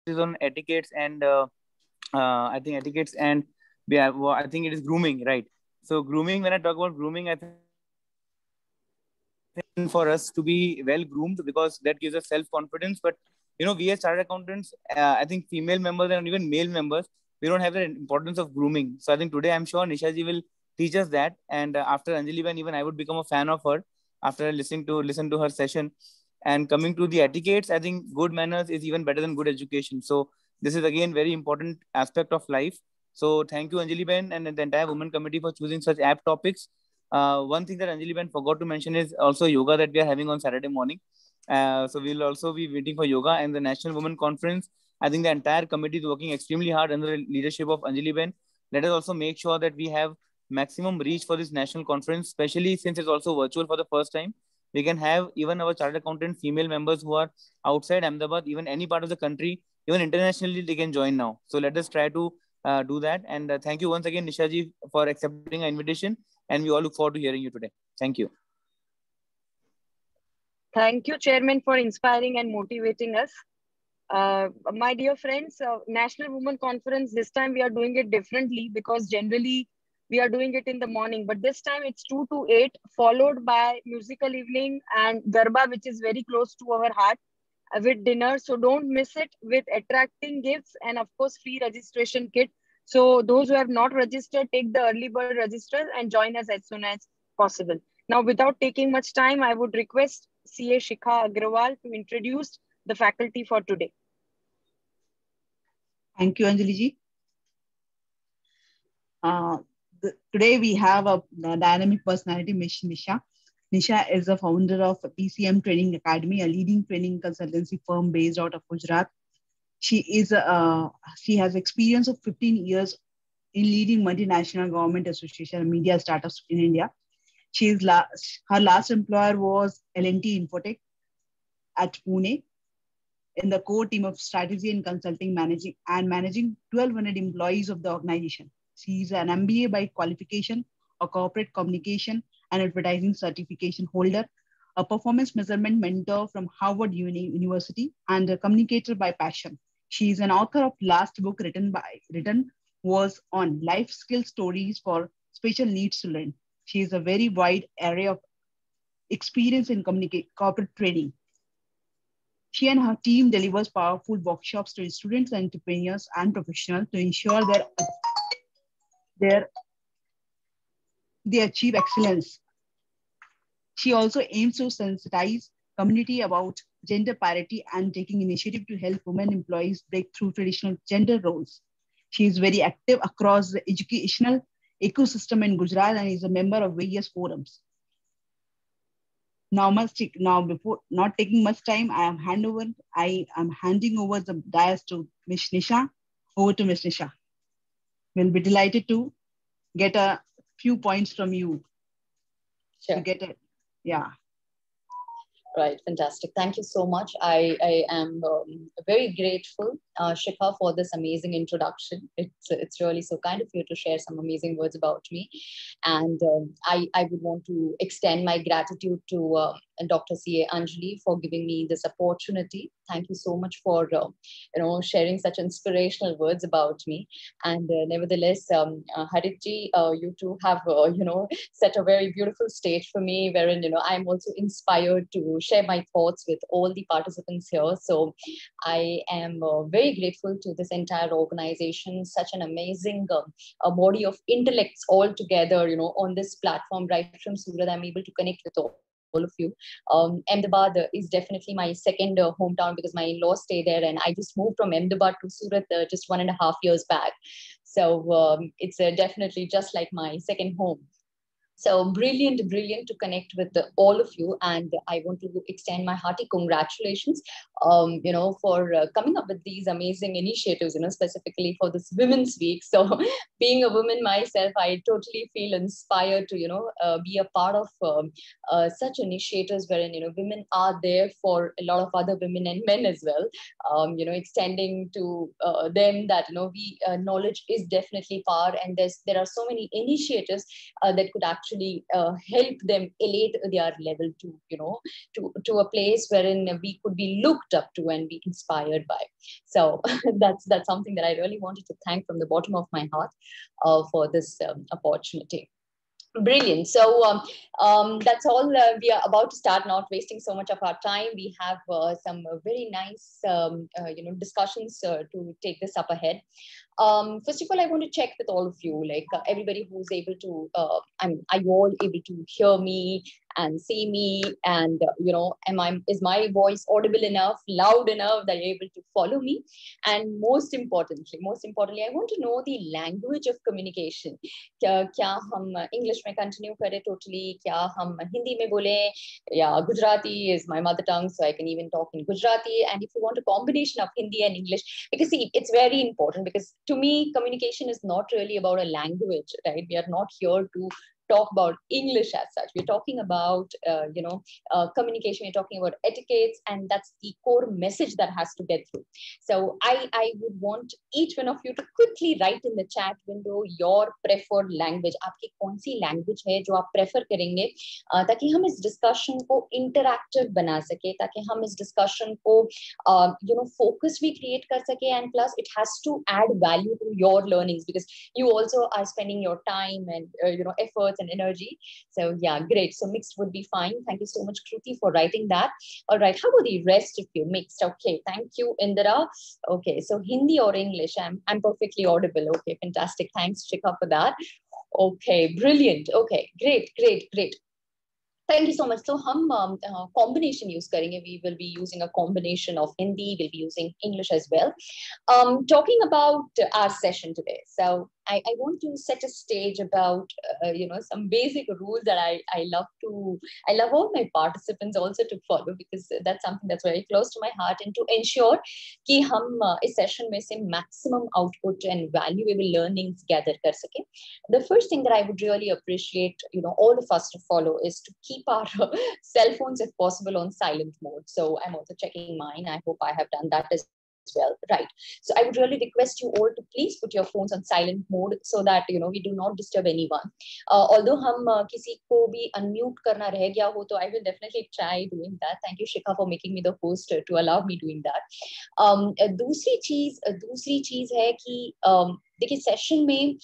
is on etiquettes and I think etiquettes and I think it is grooming, right? So grooming. When I talk about grooming, I think for us to be well groomed because that gives us self confidence. But we as chartered accountants, I think female members and even male members, we don't have the importance of grooming. So I think today I'm sure Nisha ji will teach us that. And after Anjali Ben, even I would become a fan of her after listen to her session. And coming to the etiquettes, I think good manners is even better than good education. So this is again very important aspect of life. So thank you Anjali Ben and the entire women committee for choosing such apt topics. One thing that Anjali Ben forgot to mention is also yoga that we are having on Saturday morning. So we'll also be waiting for yoga and the National Women Conference. I think the entire committee is working extremely hard under the leadership of Anjali Ben. Let us also make sure that we have maximum reach for this national conference, especially since it's also virtual for the first time. We can have even our chartered accountant female members who are outside Ahmedabad, even any part of the country, even internationally, they can join now. So let us try to do that. And thank you once again, Nisha ji, for accepting our invitation. And we all look forward to hearing you today. Thank you. Thank you, Chairman, for inspiring and motivating us. My dear friends, National Women Conference, this time we are doing it differently because generally we are doing it in the morning. But this time it's 2 to 8, followed by musical evening and Garba, which is very close to our heart, with dinner. So don't miss it, with attracting gifts and of course free registration kit. So those who have not registered, take the early bird register and join us as soon as possible. Now, without taking much time, I would request CA Shikha Agrawal to introduce the faculty for today. Thank you, Anjali ji. Today we have a dynamic personality, Miss Nisha. Nisha is the founder of PCM Training Academy, a leading training consultancy firm based out of Gujarat. She has experience of 15 years in leading multinational government association and media startups in India. Her last employer was L&T Infotech at Pune in the core team of strategy and consulting, managing 1,200 employees of the organization. She is an MBA by qualification, a corporate communication and advertising certification holder, a performance measurement mentor from Harvard University, and a communicator by passion. She is an author of last book written was on life skill stories for special needs children. She is a very wide array of experience in corporate training. She and her team delivers powerful workshops to students, entrepreneurs, and professionals to ensure they achieve excellence. She also aims to sensitize community about gender parity and taking initiative to help women employees break through traditional gender roles. She is very active across the educational ecosystem in Gujarat and is a member of various forums. Now, before not taking much time, I am handing over the dais to Ms. Nisha. Over to Ms. Nisha. We'll be delighted to get a few points from you. Sure. To get it, yeah. Right, fantastic. Thank you so much. I am very grateful, Shikha, for this amazing introduction. It's really so kind of you to share some amazing words about me. And I would want to extend my gratitude to Dr. C.A. Anjali for giving me this opportunity. Thank you so much for sharing such inspirational words about me. And nevertheless, Haritji, you two have set a very beautiful stage for me, wherein I'm also inspired to share my thoughts with all the participants here. So I am very grateful to this entire organization, such an amazing a body of intellects all together, on this platform right from Surat. I'm able to connect with all of you. Ahmedabad is definitely my second hometown because my in-laws stay there, and I just moved from Ahmedabad to Surat just 1.5 years back. So it's definitely just like my second home. So brilliant to connect with all of you. And I want to extend my hearty congratulations, for coming up with these amazing initiatives, specifically for this Women's Week. So being a woman myself, I totally feel inspired to, be a part of such initiatives wherein, women are there for a lot of other women and men as well, extending to them that, knowledge is definitely power. And there are so many initiatives that could actually actually help them elevate their level to, you know, to a place wherein we could be looked up to and be inspired by. So that's something that I really wanted to thank from the bottom of my heart for this opportunity. Brilliant. So that's all. We are about to start, not wasting so much of our time. We have some very nice, you know, discussions to take this up ahead. First of all, I want to check with all of you, like everybody who's able to, are you all able to hear me and see me? And, you know, is my voice audible enough, loud enough that you're able to follow me? And most importantly, I want to know the language of communication. क्या हम English में continue करें totally? क्या हम Hindi में बोलें? Yeah, Gujarati is my mother tongue, so I can even talk in Gujarati. And if you want a combination of Hindi and English, because see, it's very important, because to me, communication is not really about a language, right? We are not here to talk about English as such. We're talking about, you know, communication. We're talking about etiquettes, and that's the core message that has to get through. So I would want each one of you to quickly write in the chat window your preferred language. आपकी कौन सी language है जो आप prefer करेंगे, ताकि हम इस discussion को interactive बना सके, ताकि हम इस discussion को, you know, focus भी create कर सके, and plus it has to add value to your learnings, because you also are spending your time and you know, efforts and energy. So yeah, great. So mixed would be fine. Thank you so much, Kruti, for writing that. All right, how about the rest of you? Mixed. Okay, thank you, Indira. Okay, so Hindi or English? I'm perfectly audible. Okay, fantastic. Thanks, Shikha, for that. Okay, brilliant. Okay, great. Thank you so much. So हम combination use करेंगे. We will be using a combination of Hindi. We'll be using English as well. Talking about our session today. So I want to set a stage about, you know, some basic rules that I love all my participants also to follow, because that's something that's very close to my heart, and to ensure कि हम इस session में से maximum output and valuable learnings gather कर सके. The first thing that I would really appreciate, you know, all of us to follow is to keep our cell phones, if possible, on silent mode. So I'm also checking mine. I hope I have done that as well. Right. So I would really request you all to please put your phones on silent mode, so that, you know, we do not disturb anyone. Although हम किसी को भी unmute करना रह गया हो, तो I will definitely try doing that. Thank you, Shikha, for making me the host to allow me doing that. दूसरी चीज है कि देखिए, सेशन में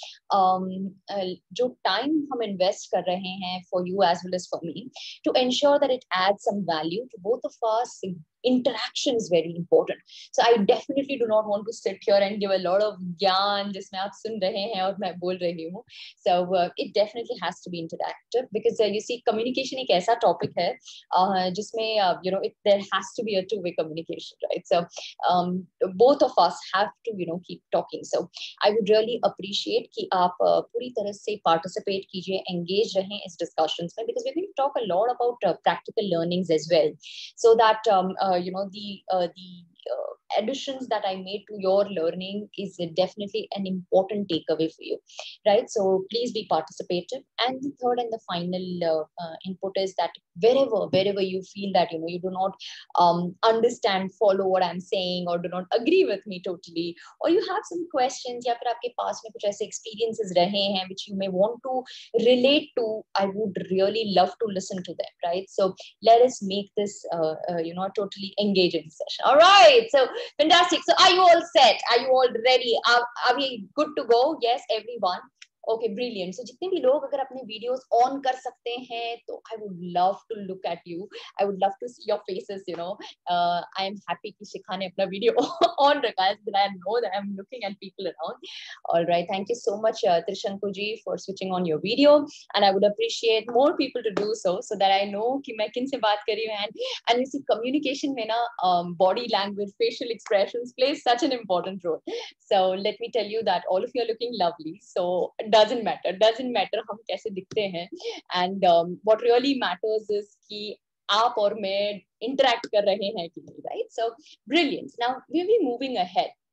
जो टाइम हम इन्वेस्ट कर रहे हैं for you as well as for me, to ensure that it adds some value to both of us, interaction is very important. So I definitely do not want to sit here and give a lot of ज्ञान जिसमें आप सुन रहे हैं और मैं बोल रही हूँ. So it definitely has to be interactive, because you see, communication एक ऐसा topic है जिसमें you know, there has to be a two-way communication, right? So both of us have to, you know, keep talking. So I would really appreciate कि आप पूरी तरह से participate कीजिए, engage रहें इस discussions में, because we're going to talk a lot about practical learnings as well, so that you know, the additions that I made to your learning is definitely an important takeaway for you, right? So please be participative. And the third and the final input is that wherever you feel that, you know, you do not understand, follow what I'm saying, or do not agree with me totally, or you have some questions, या फिर आपके पास में कुछ ऐसे experiences रहे हैं which you may want to relate to, I would really love to listen to them, right? So let us make this you know, a totally engaging session. All right. So fantastic. So are you all set? Are you all ready? Are we good to go? Yes, everyone. Okay, brilliant. So जितने भी लोग अगर अपने videos on कर सकते हैं, तो I would love to look at you. I would love to see your faces, you know. I am happy कि शिखा ने अपना video on रखा है, so that I know that I'm looking at people around. All right. Thank you so much, Trishanku ji, for switching on your video. And I would appreciate more people to do so that I know कि मैं किन से बात कर रही हूँ. And you see, communication में ना body language, facial expressions plays such an important role. So let me tell you that all of you are looking lovely. So doesn't matter हम कैसे दिखते हैं, and what really matters is कि आप और मैं interact कर रहे हैं कि नहीं, right? So brilliant. Now we'll be moving ahead.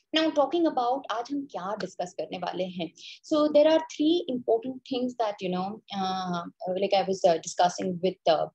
Now, talking about आज हम क्या discuss करने वाले हैं. So there are three important things that like I was discussing with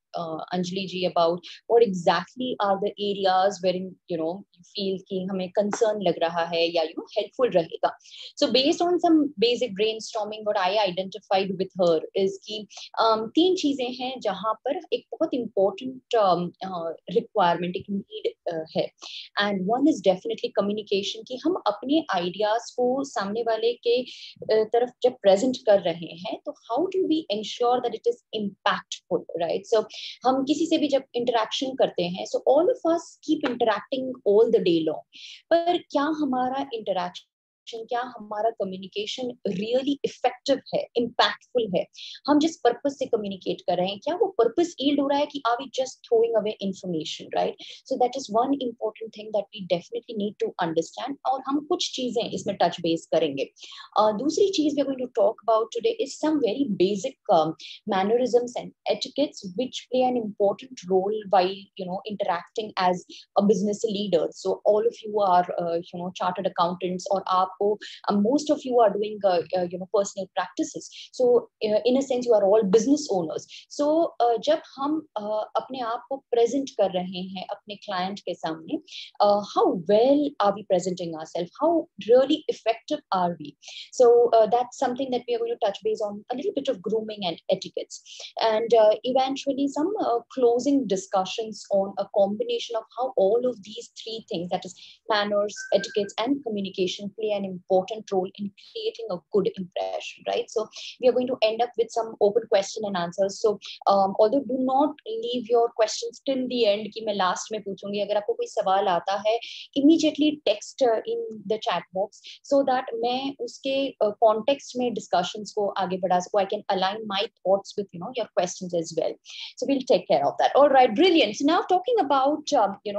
Anjali ji about what exactly are the areas wherein you feel कि हमें concern लग रहा है या helpful रहेगा. So based on some basic brainstorming, what I identified with her is कि तीन चीजें हैं जहाँ पर एक बहुत important requirement, एक need है. And one is definitely communication, कि हम अपने ideas को सामने वाले के तरफ जब present कर रहे हैं तो how do we ensure that it is impactful, right? So हम किसी से भी जब interaction करते हैं, so all of us keep interacting all the day long, पर क्या हमारा interaction, क्या हमारा कम्युनिकेशन रियली इफेक्टिव है, इम्पैक्टफुल है, हम जिस पर्पस से कम्युनिकेट कर रहे हैं क्या वो पर्पस यील्ड हो रहा है कि are we just throwing away information, right? So that is one important thing that we definitely need to understand, और हम कुछ चीजें इसमें टच बेस करेंगे. दूसरी चीज we are going to talk about today is some very basic mannerisms and etiquettes which play an important role while interacting as a business leader. So all of you are chartered accountants, or aapko most of you are doing personal practices, so in a sense you are all business owners. So jab hum apne aap ko present kar rahe hain apne client ke samne, how well are we presenting ourselves, how really effective are we? So that's something that we are going to touch base on, a little bit of grooming and etiquettes, and eventually some closing discussions on a combination of how all of these three things, that is manners, etiquettes and communication, play an important role in creating a good impression, right? So we are going to end up with some open question and answers. So although do not leave your questions till the end कि मैं last में पूछूंगी, अगर आपको कोई सवाल आता है immediately text in the chat box so that मैं उसके context में discussions को आगे बढ़ा सकूं. I can align my thoughts with your questions as well. So we'll take care of that. All right, brilliant. So now talking about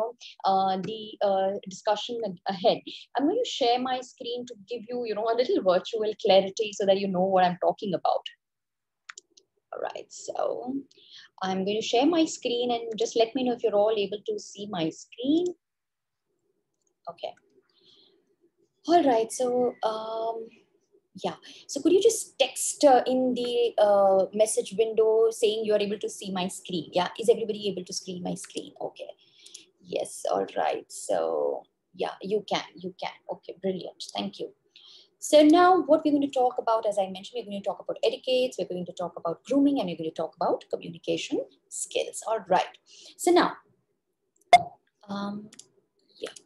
the discussion ahead, I'm going to share my screen to give you a little virtual clarity so that you know what I'm talking about. All right, so I'm going to share my screen and just let me know if you're all able to see my screen. Okay. All right, so yeah, so could you just text in the message window saying you're able to see my screen? Yeah, is everybody able to see my screen? Okay, yes, all right, so yeah, you can. Okay, brilliant, thank you. So now what we're going to talk about, as I mentioned, we're going to talk about etiquettes, we're going to talk about grooming, and we're going to talk about communication skills. All right, so now yeah.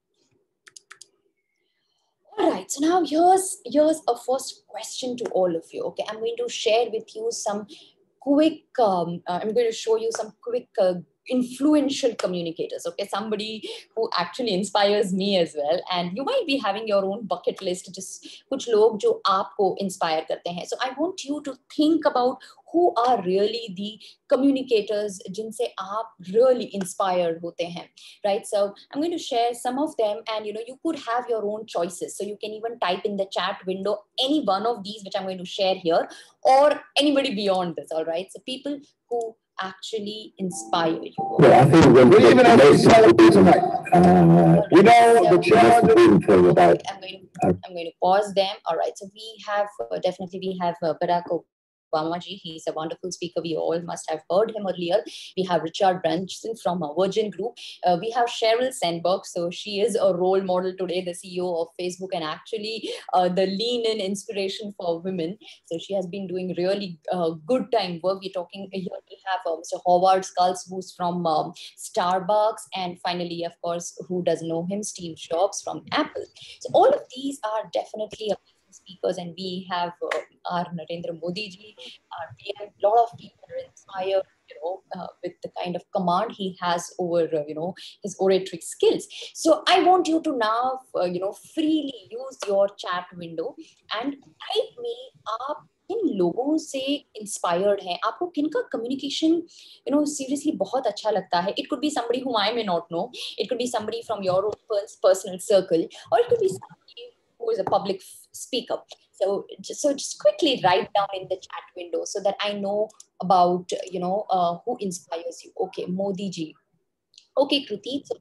All right, so now here's a first question to all of you. Okay, I'm going to share with you some quick, I'm going to show you some quick influential communicators. Okay, somebody who actually inspires me as well, and you might be having your own bucket list, just कुछ लोग जो आपको inspire करते हैं. So I want you to think about who are really the communicators जिनसे आप really inspired होते हैं, right? So I'm going to share some of them, and you could have your own choices. So you can even type in the chat window any one of these which I'm going to share here, or anybody beyond this. All right, so people who actually inspire you. Yeah, I think we even have to celebrate tonight. The challenge about. I'm going to pause them. All right, so we have definitely Barack Obama ji. He's a wonderful speaker. We all must have heard him earlier. We have Richard Branson from Virgin Group. We have Sheryl Sandberg. So she is a role model today, the CEO of Facebook, and actually the lean-in inspiration for women. So she has been doing really good time work. We're talking here. We have Mr. Howard Schultz, who's from Starbucks, and finally, of course, who doesn't know him, Steve Jobs from Apple. So all of these are definitely speakers, and we have our Narendra Modi ji, a lot of people are inspired, with the kind of command he has over, his oratory skills. So I want you to now, freely use your chat window and type me up. किन लोगों से inspired हैं, आपको किनका communication seriously बहुत अच्छा लगता है? It could be somebody whom I may not know, it could be somebody from your own personal circle, or it could be somebody who is a public speaker. So just quickly write down in the chat window so that I know about who inspires you. Okay, Modi ji. Okay, Kruti, so आपको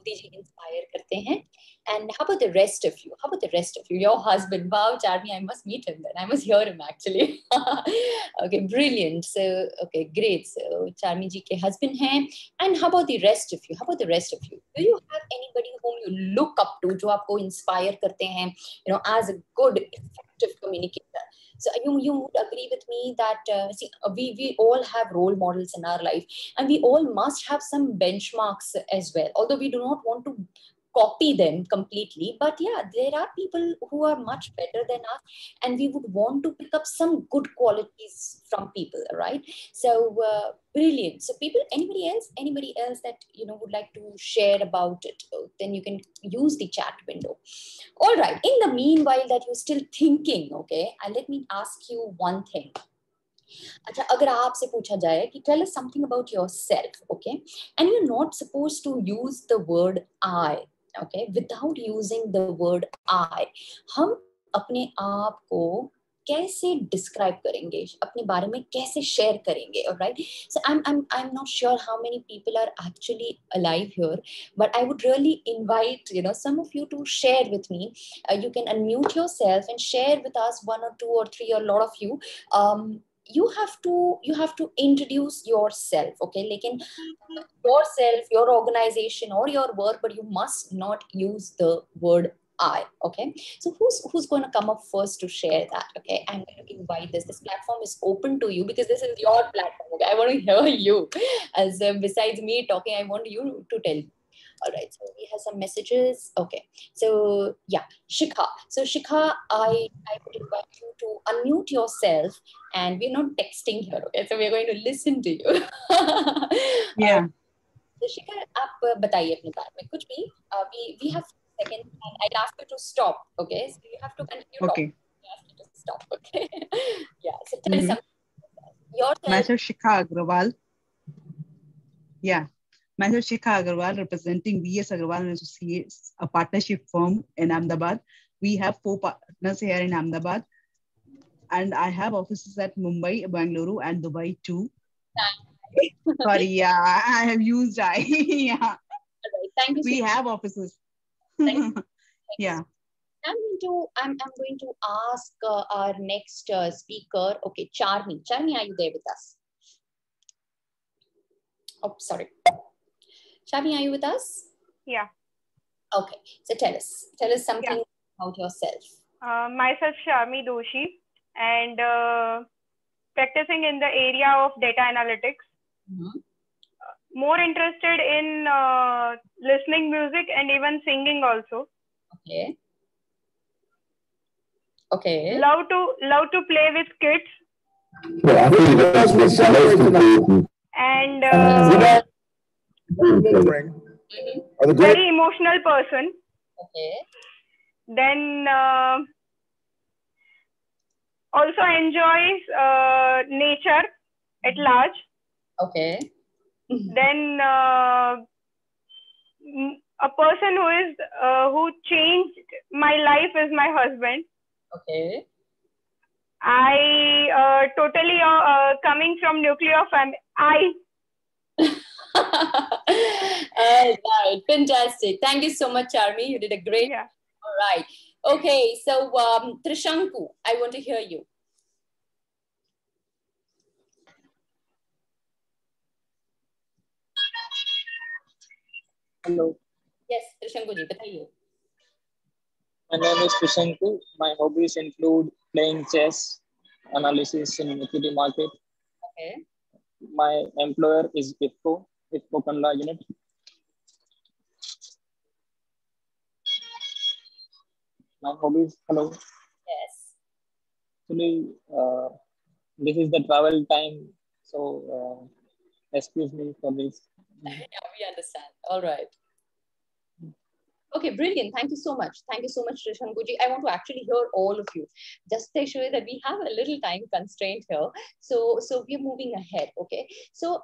Modi ji inspire करते हैं. And how about the rest of you? How about the rest of you? Your husband, wow, Charmi, I must meet him then. I must hear him actually. Okay, brilliant. So, okay, great. So, Charmi ji ke husband hain. And how about the rest of you? How about the rest of you? Do you have anybody whom you look up to, जो आपको inspire करते हैं, you know, as a good, effective communicator? So you would agree with me that see, we all have role models in our life, and we all must have some benchmarks as well. Although we do not want to copy them completely, but yeah, there are people who are much better than us, and we would want to pick up some good qualities from people, right? So brilliant. So people, anybody else that you know would like to share about it, then you can use the chat window. All right, in the meanwhile that you're still thinking, okay, and let me ask you one thing. अच्छा, अगर आपसे पूछा जाए कि tell us something about yourself, okay, and you're not supposed to use the word I, okay, without using the word I, हम अपने आप को कैसे डिस्क्राइब करेंगे, अपने बारे में कैसे शेयर करेंगे? Alright, so I'm not sure how many people are actually alive here, but I would really invite, you know, some of you to share with me. You can unmute yourself and share with us, one or two or three or a lot of you. You have to introduce yourself, okay, लेकिन yourself, your organization or your work, but you must not use the word I, okay? So who's going to come up first to share that? Okay, I'm going to invite this platform is open to you because this is your platform, okay? I want to hear you. As besides me talking, I want you to tell me. All right, so we have some messages. Okay, so yeah, Shikha. So Shikha, I would invite you to unmute yourself, and we're not texting here, okay? So we're going to listen to you. Yeah. So Shikha, आप बताइए अपने बारे में कुछ भी. We have seconds, and I'll ask you to stop. Okay, so you have to continue talking. Okay. I'll ask you to stop. Okay. Yeah. So tell us something yourself. Myself, Shikha Agrawal. Yeah. Myself, Shikha Agrawal, representing VS Agrawal and Associates, a partnership firm in Ahmedabad. We have 4 partners here in Ahmedabad, and I have offices at Mumbai, Bangalore, and Dubai too. Sorry, yeah, I have used I. Yeah. Right. Thank you. We have offices. Thank you. Yeah. I'm going to ask our next speaker. Okay, Charmi. Charmi, are you there with us? Oh, sorry. Charmi, are you with us? Yeah. Okay. So tell us something about yourself. Myself, Charmi Doshi, and practicing in the area of data analytics. Mm-hmm. More interested in listening music and even singing also. Okay. Okay. Love to play with kids. Yeah, I think that's what and very emotional person. Okay. Then also enjoys nature at large. Okay. Then a person who changed my life is my husband. Okay. I totally coming from nuclear family. Right, fantastic. Thank you so much, Charmi. You did a great. Yeah. All right. Okay, so Trishanku, I want to hear you. Hello. Yes, Trishanku ji, bataiye. My name is Trishanku. My hobbies include playing chess, analysis in equity market. Okay. My employer is IFCO Kandla unit. My hobbies, hello. Yes. Actually, this is the travel time, so excuse me for this. Yeah, we understand. All right. Okay, brilliant. Thank you so much. Thank you so much, Trishanku ji. I want to actually hear all of you. Just to show you that we have a little time constraint here. So we're moving ahead. Okay. So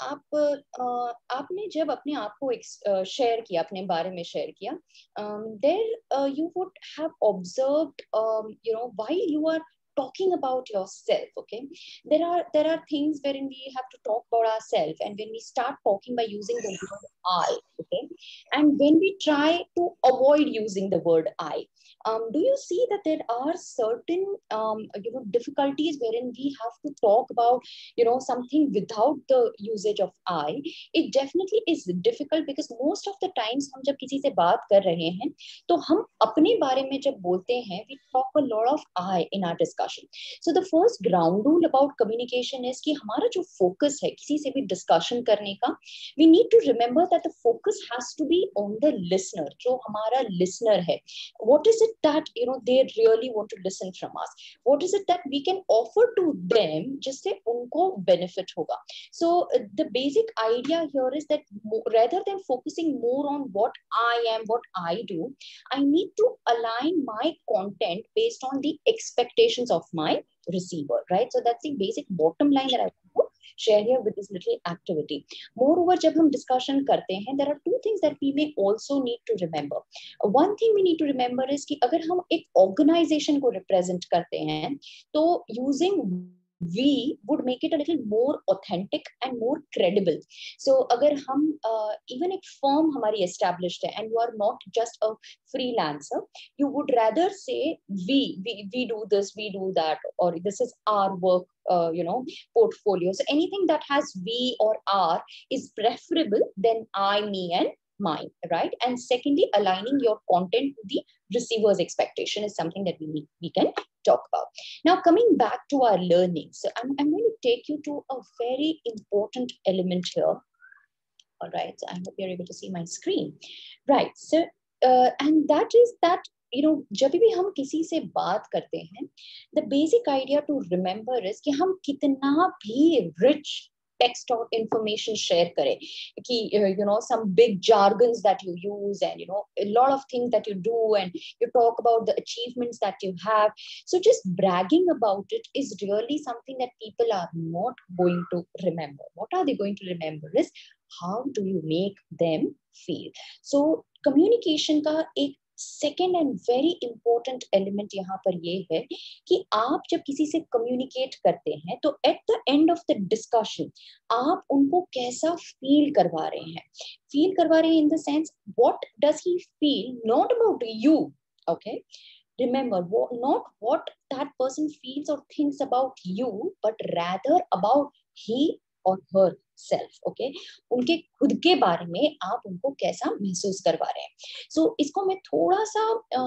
आपने जब अपने आप को share किया, अपने बारे में share किया, there you would have observed, you know, while you are talking about yourself, okay, there are things wherein we have to talk about ourselves, and when we start talking by using the word I, okay, and when we try to avoid using the word I, do you see that there are certain difficulties wherein we have to talk about something without the usage of I? It definitely is difficult because most of the times हम जब किसी से बात कर रहे हैं तो हम अपने बारे में जब बोलते हैं we talk a lot of I in our discussion. So the first ground rule about communication is कि हमारा जो focus है किसी से भी discussion करने का, we need to remember that the focus has to be on the listener. जो हमारा listener है, what is it that they really want to listen from us? What is it that we can offer to them जिससे उनको benefit होगा? So the basic idea here is that rather than focusing more on what I am, what I do, I need to align my content based on the expectations of my receiver, right? So that's the basic bottom line that I want to share here with this little activity. Moreover, जब हम discussion करते हैं, there are two things that we may also need to remember. One thing we need to remember is कि अगर हम एक organization को represent करते हैं, तो using we would make it a little more authentic and more credible. So अगर हम even एक firm हमारी established है and you are not just a freelancer, you would rather say we do this, we do that, or this is our work portfolio. So anything that has we or our is preferable than I, me and mine, right? And secondly, aligning your content to the receiver's expectation is something that we can talk about. Now, coming back to our learning, so I'm going to take you to a very important element here. All right, so I hope you're able to see my screen. Right, so and that is that जब भी हम किसी से बात करते हैं, the basic idea to remember is कि हम कितना भी rich text or information share kare ki some big jargons that you use and a lot of things that you do and you talk about the achievements that you have, so just bragging about it is really something that people are not going to remember. What are they going to remember is how do you make them feel. So communication का एक second and very important element यहाँ पर ये है कि आप जब किसी से कम्युनिकेट करते हैं तो at the end of the discussion आप उनको कैसा फील करवा रहे हैं in the sense what does he feel, not about you, okay, remember not what that person feels or thinks about you, but rather about he or her self, okay, उनके खुद के बारे में आप उनको कैसा महसूस करवा रहे हैं. So इसको मैं थोड़ा सा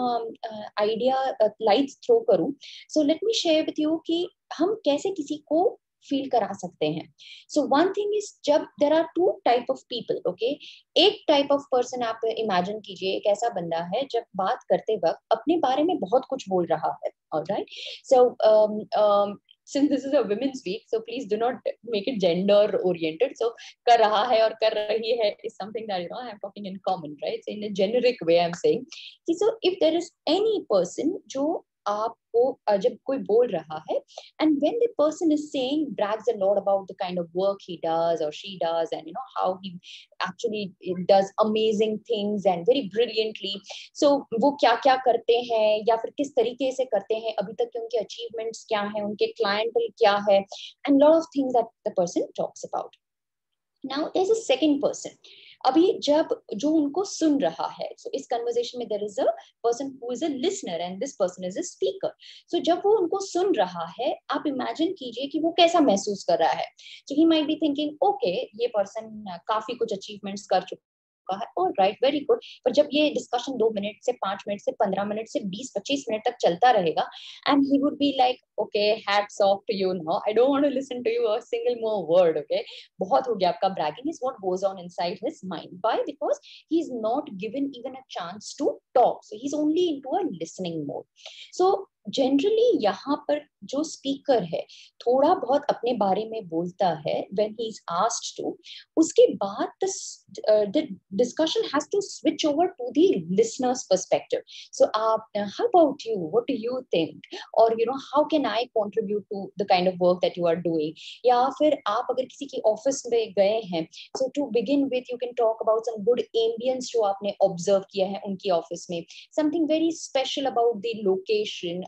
आइडिया लाइट्स थ्रो करूं. So let me share with you कि हम कैसे किसी को फील करा सकते हैं. So one thing is जब there are two type of people, okay, एक type of person आप imagine कीजिए, एक ऐसा बंदा है जब बात करते वक्त अपने बारे में बहुत कुछ बोल रहा है. Alright, so since this is a women's week, so please do not make it gender oriented. So कर रहा है और कर रही है is something that I am talking in common, right? So in a generic way I'm saying, so if there is any person जो आपको जब कोई बोल रहा है and when the person is saying, brags a lot about the kind of work he does or she does and how he actually does amazing things and very brilliantly, so वो क्या क्या करते हैं या फिर किस तरीके से करते हैं, अभी तक के उनके achievements क्या हैं, उनके clientele क्या है, and lot of things that the person talks about. Now there's a second person. अभी जब जो उनको सुन रहा है, so इस conversation में there is a person who is a listener and this person is a speaker. So जब वो उनको सुन रहा है, आप imagine कीजिए कि वो कैसा महसूस कर रहा है. So he might be thinking, okay, ये person काफी कुछ achievements कर चुका है, all right, very good. पर जब ये discussion 2 मिनट से 5 मिनट से 15 मिनट से 20-25 मिनट तक चलता रहेगा, and he would be like, okay, hats off to you now. I don't want to listen to you a single more word, okay? बहुत हो गया आपका. Bragging is what goes on inside his mind. Why? Because he's not given even a chance to talk. So he's only into a listening mode. So generally यहाँ पर जो speaker है थोड़ा बहुत अपने बारे में बोलता है when he is asked to, उसके बाद the discussion has to switch over to the listener's perspective. So how about you? What do you think? Or how can I contribute to the kind of work that you are doing? या फिर आप अगर किसी की office में गए हैं, so to begin with you can talk about some good ambience जो आपने observe किया है उनकी ऑफिस में, something very special about the location,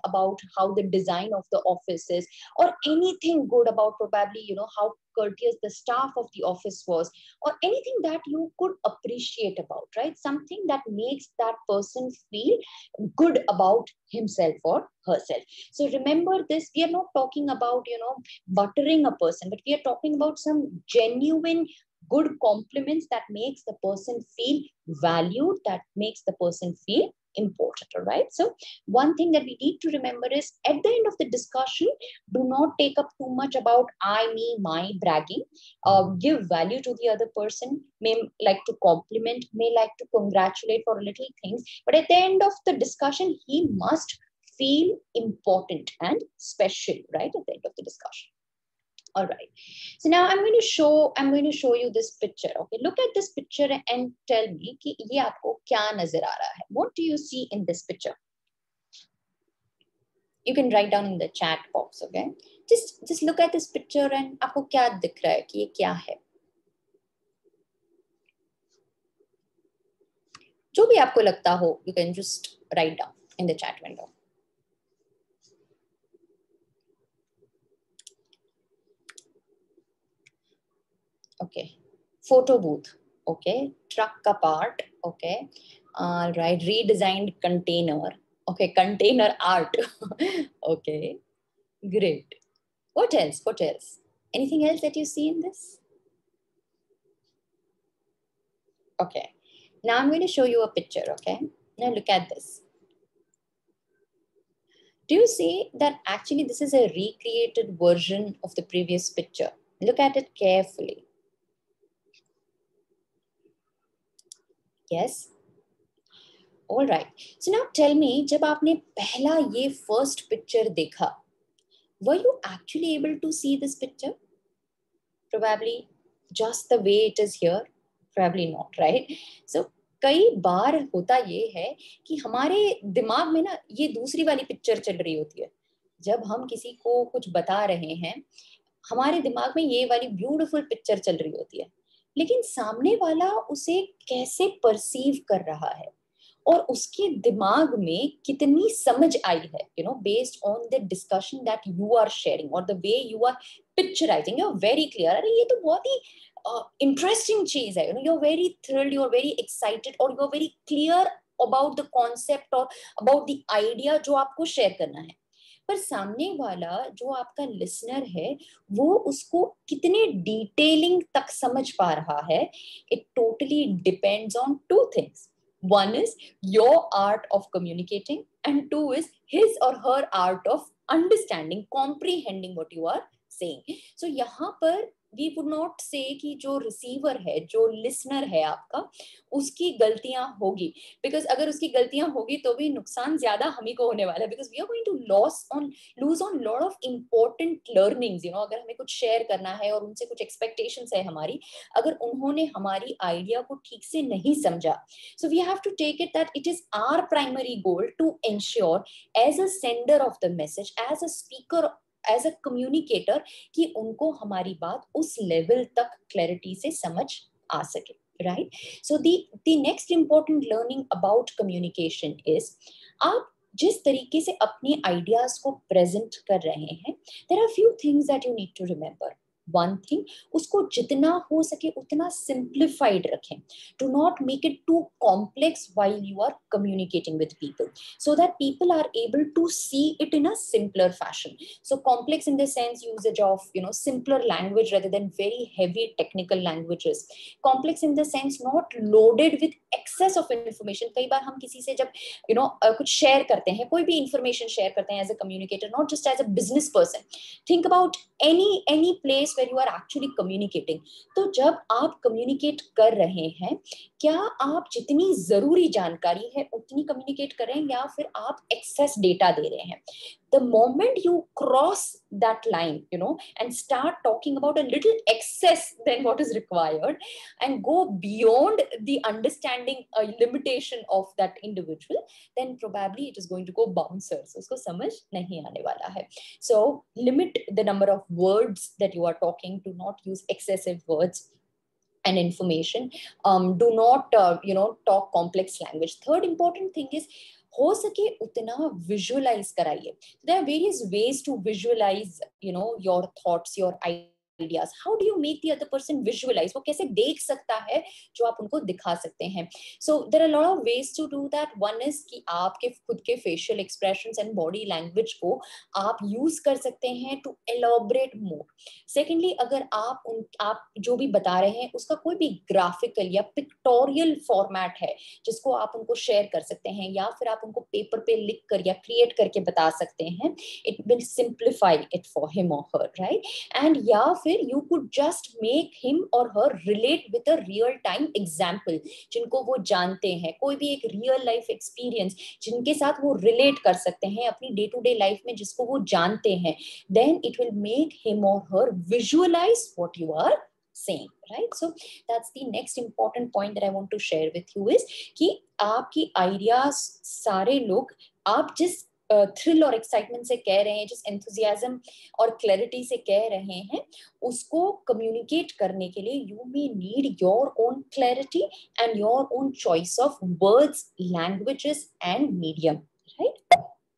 about how the design of the office is, or anything good about probably, how courteous the staff of the office was, or anything that you could appreciate about, right? Something that makes that person feel good about himself or herself. So remember this, we are not talking about, buttering a person, but we are talking about some genuine good compliments that makes the person feel valued, that makes the person feel important. All right. So one thing that we need to remember is at the end of the discussion, do not take up too much about I, me, my bragging. Give value to the other person, may like to compliment, may like to congratulate for little things. But at the end of the discussion, he must feel important and special, right? At the end of the discussion. All right. So now I'm going to show you this picture. Okay. Look at this picture and tell me कि ये आपको क्या नजर आ रहा है? What do you see in this picture? You can write down in the chat box. Okay. Just look at this picture and आपको क्या दिख रहा है कि ये क्या है? जो भी आपको लगता हो, you can just write down in the chat window. Okay, photo booth. Okay, truck ka part. Okay, all right, redesigned container. Okay, container art. Okay, great. What else? What else? Anything else that you see in this? Okay, now I'm going to show you a picture. Okay, now look at this. Do you see that actually this is a recreated version of the previous picture? Look at it carefully. Yes. All right. So now tell me, जब आपने पहला ये first picture देखा, were you actually able to see this picture? Probably just the way it is here. Probably not, right? So कई बार होता ये है कि हमारे दिमाग में ना ये दूसरी वाली पिक्चर चल रही होती है. जब हम किसी को कुछ बता रहे हैं, हमारे दिमाग में ये वाली ब्यूटीफुल पिक्चर चल रही होती है, लेकिन सामने वाला उसे कैसे परसीव कर रहा है और उसके दिमाग में कितनी समझ आई है, based on the discussion that you are sharing or the way you are picturizing. You're very clear. अरे ये तो बहुत ही interesting चीज है, you're very thrilled, you're very excited, or you're very clear about the concept or about the idea जो आपको share करना है. पर सामने वाला जो आपका लिसनर है वो उसको कितने डिटेलिंग तक समझ पा रहा है, it totally depends on two things. One is your art of communicating and two is his or her art of understanding, comprehending what you are saying. So यहाँ पर we would not say कि जो receiver है, जो listener है आपका, उसकी गलतियां होगी, because अगर उसकी गलतियां होगी तो भी नुकसान ज्यादा हम ही को होने वाला है, because we are going to lose on lot of important learnings. अगर हमें कुछ share करना है और उनसे कुछ expectations है हमारी, अगर उन्होंने हमारी idea को ठीक से नहीं समझा, so we have to take it that it is our primary goal to ensure as a sender of the message, as a speaker, as a communicator, कि उनको हमारी बात उस लेवल तक क्लैरिटी से समझ आ सके, right? So the next important learning about communication is आप जिस तरीके से अपनी आइडियाज को प्रेजेंट कर रहे हैं, there are few things that you need to remember. One thing, उसको जितना हो सके उतना simplified रखें. Do not make it too complex while you are communicating with people, so that people are able to see it in a simpler fashion. So complex in the sense usage of simpler language rather than very heavy technical languages. Complex in the sense not loaded with excess of information. कई बार हम किसी से जब कुछ share करते हैं, कोई भी information share करते हैं as a communicator, not just as a business person. Think about any place where you are actually communicating. तो जब आप communicate कर रहे हैं, क्या आप जितनी जरूरी जानकारी है उतनी communicate कर रहे हैं या फिर आप excess data दे रहे हैं? The moment you cross that line, and start talking about a little excess than what is required and go beyond the understanding limitation of that individual, then probably it is going to go bouncer. So usko samajh nahi aane wala hai. So limit the number of words that you are talking. Do not use excessive words and information. Do not talk complex language. Third important thing is हो सके उतना visualise कराइए. There are various ways to visualize, your thoughts, your ideas. How do you make the other person visualize? वो कैसे देख सकता है जो आप उनको दिखा सकते हैं. So there are a lot of ways to do that. One is कि आपके खुद के facial expressions and body language को आप use कर सकते हैं to elaborate more. Secondly, अगर आप जो भी बता रहे हैं उसका कोई भी graphical या pictorial format है जिसको आप उनको share कर सकते हैं, या फिर आप उनको पेपर पे लिख कर या create करके बता सकते हैं, it will simplify it for him or her, right? And या फिर you could just make him or her relate with a real time example जिनको वो जानते हैं, कोई भी एक real life experience जिनके साथ वो relate कर सकते हैं अपनी day to day life में, जिसको वो जानते हैं. Then it will make him or her visualize what you are saying, right? So that's the next important point that I want to share with you is कि आपकी ideas सारे लोग आप जिस थ्रिल और एक्साइटमेंट से कह रहे हैं, जिस एंथुजियाज्म और क्लैरिटी से कह रहे हैं, उसको कम्युनिकेट करने के लिए you may need your own clarity and your own choice of words, languages and medium, right?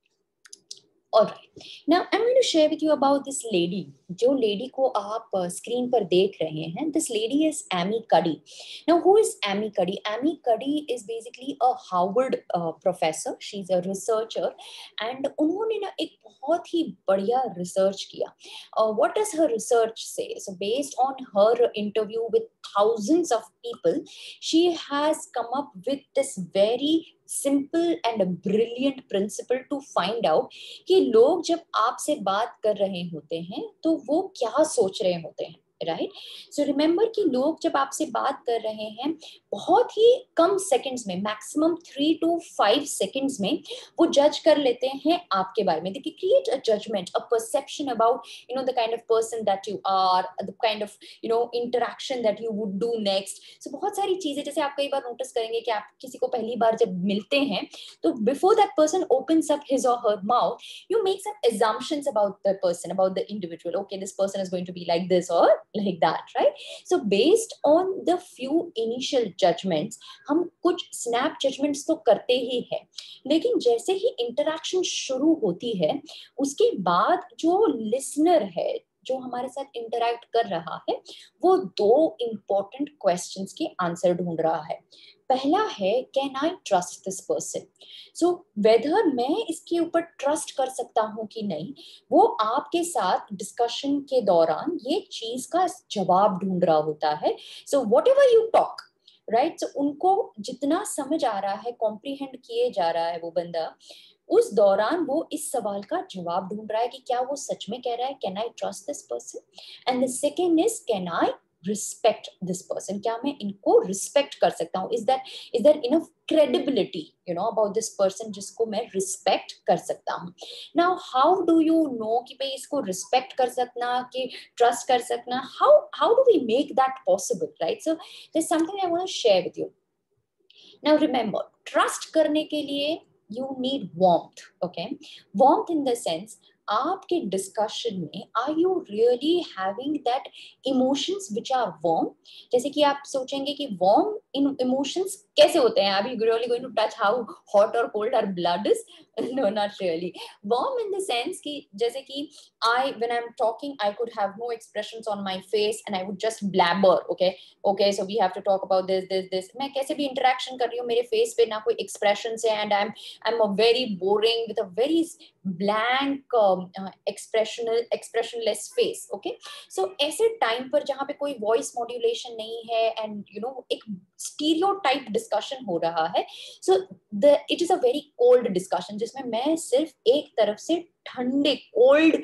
Alright, now I'm going to share with you about this lady. जो lady को आप screen पर देख रहे हैं, this lady is Amy Cuddy. Now, who is Amy Cuddy? Amy Cuddy is basically a Harvard professor. She's a researcher, and उन्होंने ना एक बहुत ही बढ़िया research किया. What does her research say? So, based on her interview with thousands of people, she has come up with this very simple and a brilliant principle to find out कि लोग जब आपसे बात कर रहे होते हैं तो वो क्या सोच रहे होते हैं, राइट? सो रिमेंबर कि लोग जब आपसे बात कर रहे हैं बहुत ही कम सेकंड्स में, मैक्सिमम 3 to 5 सेकंड्स में वो जज कर लेते हैं आपके बारे में. They create a judgment, a perception about the kind of person that you are, the kind of interaction that you would do next. So बहुत सारी चीजें, जैसे आप कई बार नोटिस करेंगे कि आप किसी को पहली बार जब मिलते हैं तो before that person opens up his or her mouth, you make some assumptions about the person, about the individual. Okay, this person is going to be like this or like that, right? So based on the few initial judgments, हम कुछ snap judgments तो करते ही हैं, लेकिन जैसे ही interaction शुरू होती है उसके बाद जो listener है, जो हमारे साथ इंटरैक्ट कर रहा है, वो 2 important questions के आंसर ढूंढ रहा है. पहला है, can I trust this person? So whether मैं इसके ऊपर ट्रस्ट कर सकता हूँ कि नहीं, वो आपके साथ डिस्कशन के दौरान ये चीज का जवाब ढूंढ रहा होता है. So whatever you talk, right, so उनको जितना समझ आ रहा है, कॉम्प्रीहेंड किए जा रहा है वो बंदा, उस दौरान वो इस सवाल का जवाब ढूंढ रहा है कि क्या वो सच में कह रहा है, can I trust this person? And the second is, can I respect this person? क्या मैं इनको respect कर सकता हूँ? Is there enough credibility, about this person जिसको मैं respect कर सकता हूँ? Now, how do you know कि भाई इसको respect कर सकना, कि trust कर सकना? How do we make that possible, right? So there's something I want to share with you. Now, remember, trust करने के लिए you need warmth, okay? Warmth in the sense, आपके डिस्कशन में are you really having that emotions which are warm? जैसे कि आप सोचेंगे कि वार्म इन इमोशंस कैसे होते हैं? Are you really going to touch how hot और cold our blood is? No, not really. Warm in the sense कि जैसे कि when I'm talking, I could have no expressions on my face and I would just blabber. Okay, so we have to talk about this. मैं कैसे भी interaction कर रही हूँ, मेरे face पे ना कोई expressions है, and I'm a very boring with a very blank expressionless face. Okay, so ऐसे time पर जहाँ पे कोई voice modulation नहीं है and एक stereotype discussion हो रहा है, so it is a very cold discussion जिसमें मैं सिर्फ एक तरफ से ठंडे कोल्ड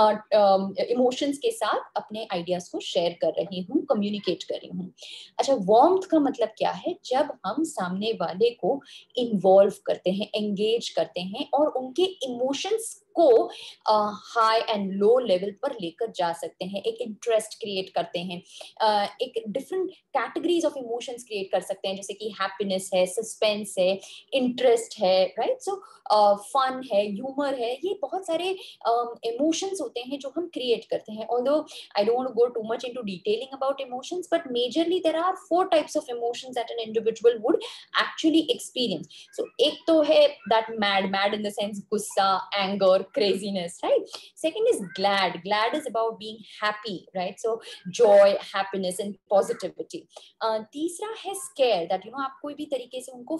इमोशंस के साथ अपने आइडियाज को शेयर कर रही हूँ, कम्युनिकेट कर रही हूँ. अच्छा, वार्मथ का मतलब क्या है? जब हम सामने वाले को इन्वॉल्व करते हैं, एंगेज करते हैं और उनके इमोशंस को हाई एंड लो लेवल पर लेकर जा सकते हैं, एक इंटरेस्ट क्रिएट करते हैं, एक different categories of emotions create create कर सकते हैं, जैसे कि हैप्पीनेस है, सस्पेंस है, इंटरेस्ट है, राइट? सो फन है, ह्यूमर है, ये बहुत सारे इमोशंस होते हैं जो हम क्रिएट करते हैं. Although I don't want to go too much into detailing about emotions, but majorly there are 4 types of emotions that an individual would actually experience. So ek to hai that mad in the sense gussa, anger, craziness, right? Second is glad. Glad is about being happy, right? So joy, happiness and positivity. तीसरा है scare, that आप कोई भी तरीके से उनको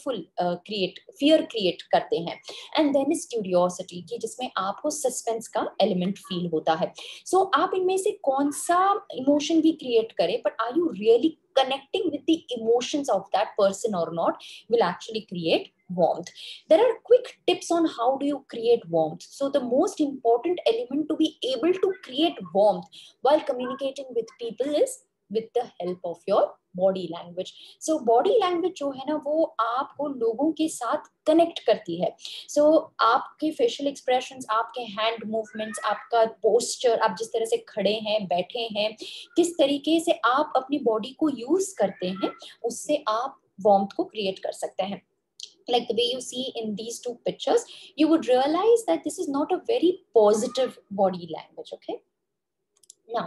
fear create करते हैं. And then is curiosity, कि जिसमें आपको suspense का element feel होता है. So आप इनमें से कौन सा इमोशन भी क्रिएट करें, but are you really connecting with the emotions of that person or not, will actually create warmth. There are quick tips on how do you create warmth. So the most important element to be able to create warmth while communicating with people is with the help of your body language. So body language जो है ना, वो आपको लोगों के साथ connect करती है. So आपके फेशियल एक्सप्रेशंस, आपके हैंड मूवमेंट्स, आपका पोस्चर, आप जिस तरह से खड़े हैं, बैठे हैं, किस तरीके से आप अपनी बॉडी को यूज करते हैं, उससे आप वार्मथ को क्रिएट कर सकते हैं. Like the way you see in these 2 pictures, you would realize that this is not a very positive body language, okay? Now,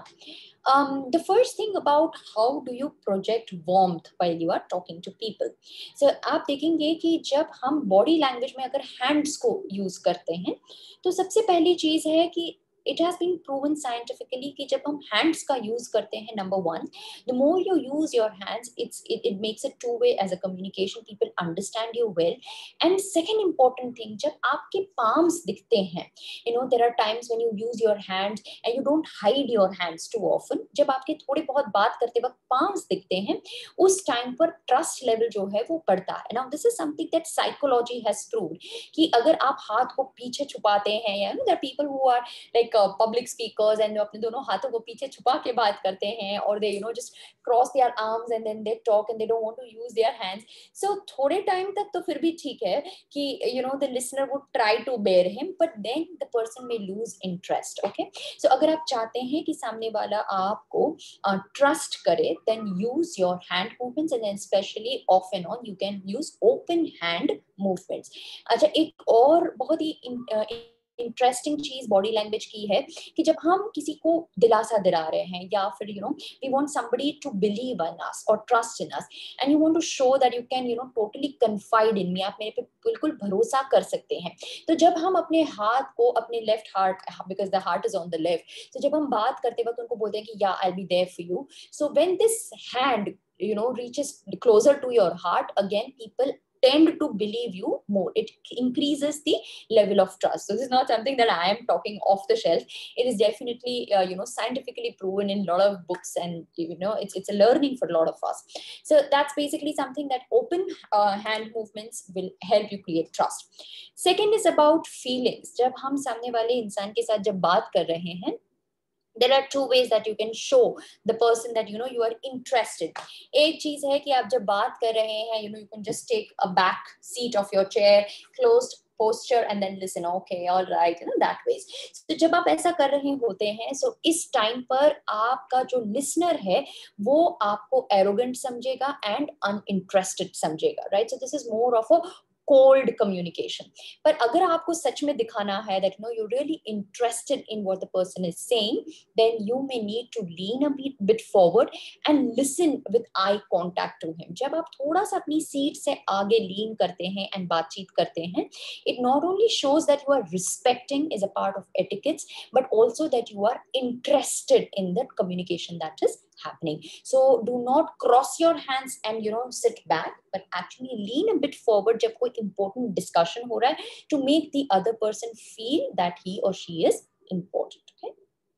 the first thing about how do you project warmth while you are talking to people. So, आप देखेंगे कि जब हम body language में अगर hands को use करते हैं, तो सबसे पहली चीज है कि it has been proven scientifically कि जब हम hands का use करते हैं, number one, the more you use your hands, it makes it two-way as a communication. People understand you well. And second important thing, जब आपके palms दिखते हैं, there are times when you use your hands and you don't hide your hands too often. जब आपके थोड़ी बहुत बात करते वक्त palms दिखते हैं, उस time पर trust level जो है वो बढ़ता है. Now this is something that psychology has proved कि अगर आप हाथ को पीछे छुपाते हैं, या there are people who are like public speakers and अपने दोनों हाथों को पीछे छुपा के बात करते हैं, और they just cross their arms and then they talk and they don't want to use their hands. So थोड़े टाइम तक तो फिर भी ठीक है कि the listener would try to bear him, but then the person may lose interest. Okay, so अगर आप चाहते हैं कि सामने वाला आपको trust करे, then use your hand movements, and then especially off and on you can use open hand movements. अच्छा, एक और बहुत ही इंटरेस्टिंग चीज बॉडी लैंग्वेज की है कि जब हम किसी को दिलासा दिला रहे हैं, या फिर we want somebody to believe in us और trust in us, and you want to show that you can totally confide in me, आप मेरे पे बिल्कुल भरोसा कर सकते हैं. तो जब हम अपने हाथ को अपने left heart, because the heart is on the left, तो जब हम बात करते वक्त उनको बोलते हैं कि yeah I will be there for you, so when this hand reaches closer to your heart, again people tend to believe you more. It increases the level of trust. So this is not something that I am talking off the shelf. It is definitely scientifically proven in a lot of books, and it's a learning for a lot of us. So that's basically something that open hand movements will help you create trust. Second is about feelings. जब हम सामने वाले इंसान के साथ जब बात कर रहे हैं, there are 2 ways that you can show the person that you are interested. एक चीज है कि आप जब बात कर रहे हैं, you can just take a back seat of your chair, closed posture, and then listen. Okay, all right, that ways. So जब आप ऐसा कर रहे होते हैं, so इस टाइम पर आपका जो listener है वो आपको arrogant समझेगा and uninterested समझेगा, right? So this is more of a cold communication. पर अगर आपको सच में दिखाना है that you're really interested in what the person is saying, then you may need to lean a bit forward and listen with eye contact to him. जब आप थोड़ा सा अपनी सीट से आगे lean करते हैं and बातचीत करते हैं, it not only shows that you are respecting is a part of etiquette, but also that you are interested in the communication that is happening. So do not cross your hands and sit back, but actually lean a bit forward जब कोई important discussion हो रहा है, to make the other person feel that he or she is important. Okay,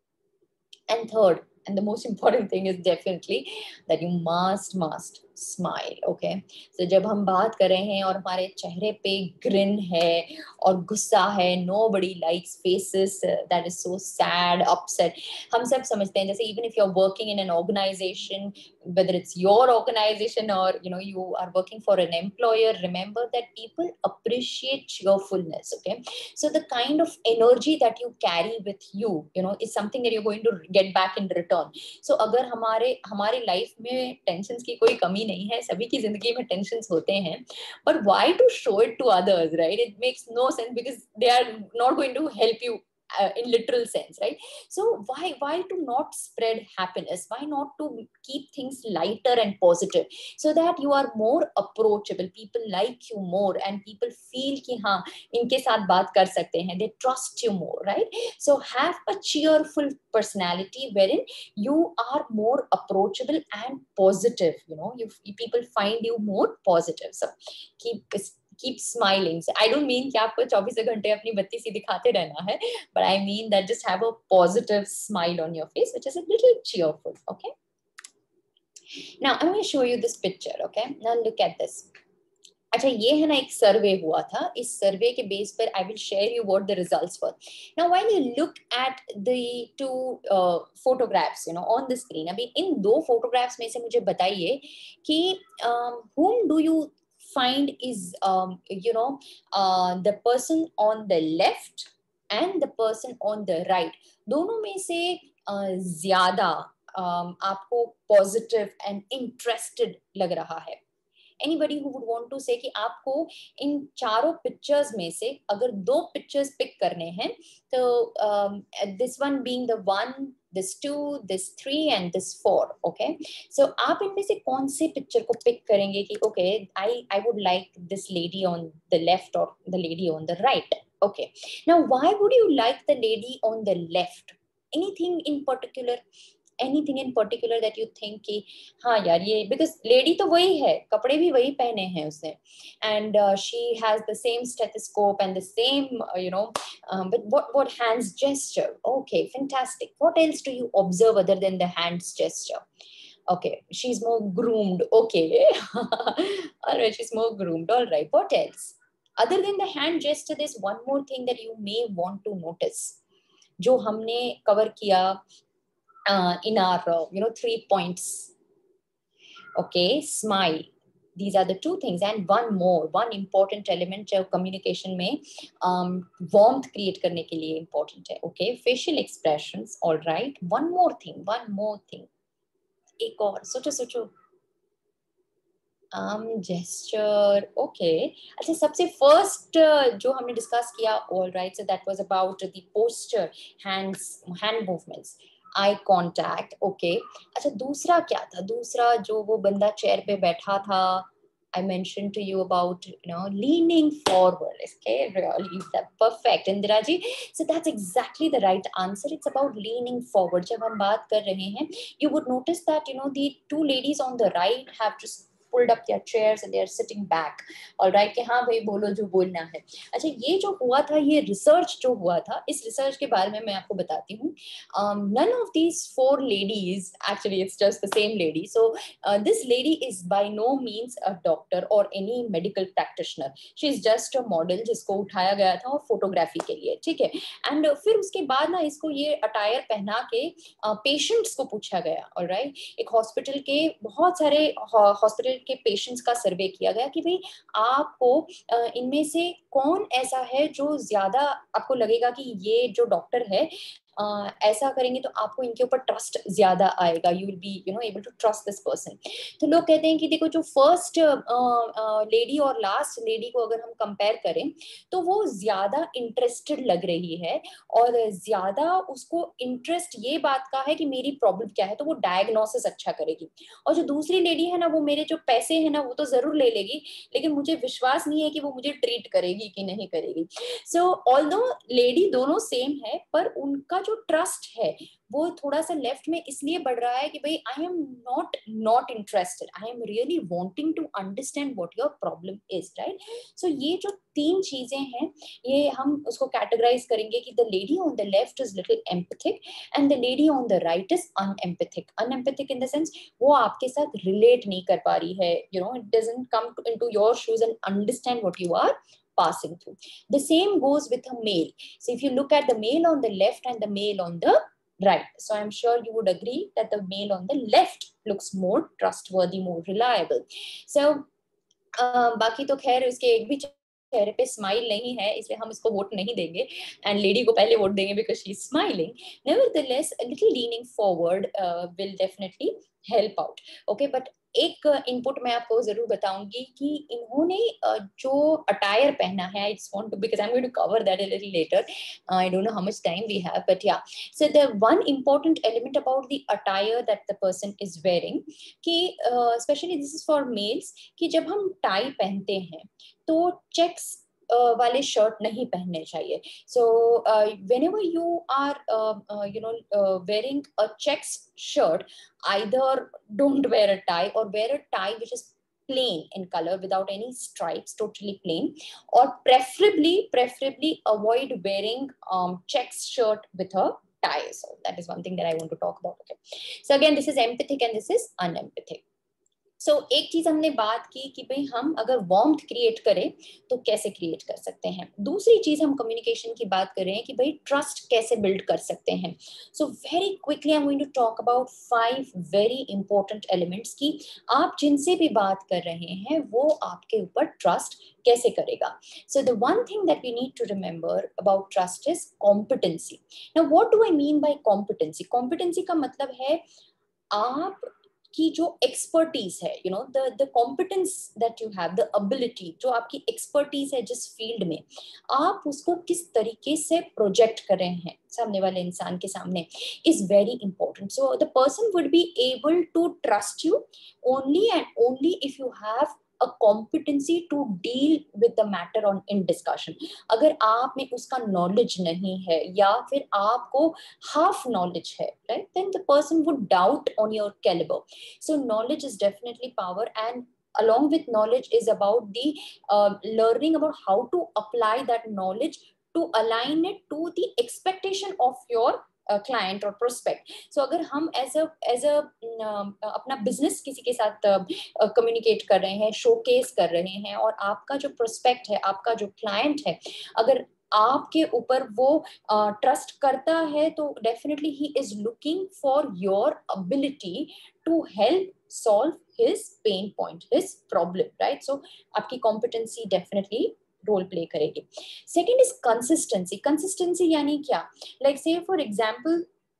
and third and the most important thing is definitely that you must smile. Okay, so जब हम बात कर रहे हैं और हमारे चेहरे पे grin है और गुस्सा है, nobody likes faces that is so sad, upset. हम सब समझते हैं, जैसे even if you're working in an organization, whether it's your organization or you are working for an employer, remember that people appreciate cheerfulness. Okay, so the kind of energy that you carry with you, is something that you're going to get back in return. So अगर हमारे life में tensions की कोई कमी ही नहीं है, सभी की जिंदगी में टेंशन्स होते हैं, but why to show it to others, right? It makes no sense because they are not going to help you in literal sense, right? So why to not spread happiness? Why not to keep things lighter and positive so that you are more approachable, people like you more, and people feel कि हाँ इनके साथ बात कर सकते हैं, they trust you more, right? So have a cheerful personality wherein you are more approachable and positive, you know, people find you more positive. So keep smiling. So I don't mean कि आपको 24 घंटे अपनी बत्ती सी दिखाते रहना है, but I mean that just have a positive smile on your face, which is a little cheerful, okay? Now I'm going to show you this picture, okay? Now look at this. अच्छा, ये है ना एक सर्वे हुआ था, इस सर्वे के base पर I will share you what the results were. Now while you look at the two photographs, you know, on the screen, अभी इन दो photographs में से मुझे बताइए कि whom do you find is you know the person on the left and the person on the right, दोनों में से ज्यादा आपको positive and interested लग रहा है? Anybody who would want to say कि आपको इन चारों पिक्चर्स में से अगर दो पिक्चर्स पिक करने हैं तो this one being the one, this 2, this 3 and this 4, okay? So आप इनमें से कौन से पिक्चर को पिक करेंगे कि okay, I would like this lady on the left or the lady on the right, okay? Now why would you like the lady on the left? Anything in particular? Anything in particular that you think कि हाँ यार ये, because lady तो वही है, कपड़े भी वही पहने हैं उसने, and she has the same stethoscope and the same you know but what hands gesture? Okay, fantastic. What else do you observe other than the hands gesture? Okay, she's more groomed. Okay. All right, she's more groomed. All right, what else other than the hand gesture? There's one more thing that you may want to notice जो हमने cover किया in our 3 points. Okay, smile. These are the two things, and one important element जो communication में warmth create करने के लिए important है. Okay, facial expressions. All right, one more thing. एक और सोचो gesture. Okay, अच्छा, सबसे first जो हमने discuss किया, all right, so that was about the posture, hand movements, eye contact. Okay, अच्छा, दूसरा क्या था? दूसरा जो वो बंदा चेयर पे बैठा था, I mentioned to you about leaning forward. Okay, really, that perfect, Indira ji. So that's exactly the right answer. It's about leaning forward. जब हम बात कर रहे हैं, you would notice that the two ladies on the right have just pulled up their chairs and they are sitting back. All right, कि हाँ भाई बोलो जो बोलना है. अच्छा, ये जो हुआ था, ये रिसर्च जो हुआ था, इस रिसर्च के बारे में मैं आपको बताती हूँ. None of these 4 ladies, actually it's just the same lady. So this lady is by no means a doctor or any medical practitioner. She is just a model जिसको उठाया गया था और फोटोग्राफी के लिए, ठीक है. एंड फिर उसके बाद ना इसको ये अटायर पहना के पेशेंट्स को पूछा गया. ऑल राइट, एक हॉस्पिटल के बहुत सारे हॉस्पिटल के पेशेंट्स का सर्वे किया गया कि भाई आपको इनमें से कौन ऐसा है जो ज्यादा आपको लगेगा कि ये जो डॉक्टर है ऐसा करेंगे तो आपको इनके ऊपर ट्रस्ट ज्यादा आएगा, you will be able to trust this person. तो लोग कहते हैं कि देखो जो फर्स्ट लेडी और लास्ट लेडी को अगर हम कंपेयर करें तो वो ज्यादा इंटरेस्टेड लग रही है और ज्यादा उसको इंटरेस्ट ये बात का है कि मेरी प्रॉब्लम क्या है, तो वो डायग्नोसिस अच्छा करेगी. और जो दूसरी लेडी है ना, वो मेरे जो पैसे है ना वो तो जरूर ले लेगी, लेकिन मुझे विश्वास नहीं है कि वो मुझे ट्रीट करेगी कि नहीं करेगी. सो ऑल्दो लेडी दोनों सेम है, पर उनका जो ट्रस्ट है वो थोड़ा सा लेफ्ट में इसलिए बढ़ रहा है कि भाई I am not interested, I am really wanting to understand what your problem is, right. So ये जो 3 चीजें हैं ये हम उसको कैटेगराइज करेंगे कि the lady on the left is little empathic and the lady on the right is unempathic. Unempathic in the sense वो आपके साथ रिलेट नहीं कर पा रही है, it doesn't come into your shoes and understand what you are passing through. The same goes with a male. So if you look at the male on the left and the male on the right, so I'm sure you would agree that the male on the left looks more trustworthy, more reliable. So बाकी तो खैर उसके एक भी चेहरे पे smile नहीं है, इसलिए हम इसको वोट नहीं देंगे एंड लेडी को पहले वोट देंगे because she is smiling. Nevertheless a little leaning forward will definitely help out. Okay, but एक इनपुट मैं आपको जरूर बताऊंगी कि इन्होंने जो अटायर पहना है, I just want to, because I am going to cover that a little later, I don't know how much time we have, but yeah, so the one important element about the attire that the person is wearing, कि especially this is for males, कि जब हम tie पहनते हैं तो checks वाले shirt नहीं पहनने चाहिए. So whenever you are wearing a checks shirt, either don't wear a tie, or wear a tie which is plain in color without any stripes, totally plain, or preferably avoid wearing checks shirt with a tie. So that is one thing that I want to talk about. Okay, so again, this is empathic and this is unempathic. सो एक चीज हमने बात की कि भाई हम अगर warmth create करें तो कैसे क्रिएट कर सकते हैं. दूसरी चीज हम कम्युनिकेशन की बात कर रहे हैं कि भाई ट्रस्ट कैसे बिल्ड कर सकते हैं. So very quickly I am going to talk about 5 very important elements की आप जिनसे भी बात कर रहे हैं वो आपके ऊपर ट्रस्ट कैसे करेगा. So the one thing that we need to remember about trust is competency. Now what do I mean by competency? Competency का मतलब है आप की जो एक्सपर्टीज है, you know, the competence that you have, the ability, जो आपकी expertise है जिस फील्ड में, आप उसको किस तरीके से प्रोजेक्ट कर रहे हैं सामने वाले इंसान के सामने, is very important. So the person would be able to trust you only and only if you have a competency to deal with the matter on in discussion. अगर आप में उसका knowledge नहीं है या फिर आपको half knowledge है, right, then the person would doubt on your caliber. So knowledge is definitely power, and along with knowledge is about the learning about how to apply that knowledge to align it to the expectation of your client और prospect. So अगर हम as a अपना business किसी के साथ communicate कर रहे हैं, शोकेस कर रहे हैं, और आपका जो प्रोस्पेक्ट है, आपका जो क्लाइंट है, अगर आपके ऊपर वो ट्रस्ट करता है तो definitely he is looking for your ability to help solve his pain point, his problem, right. So आपकी कॉम्पिटेंसी डेफिनेटली रोल प्ले करेगी. Second is consistency. कंसिस्टेंसी यानी क्या? लाइक से फॉर एग्जाम्पल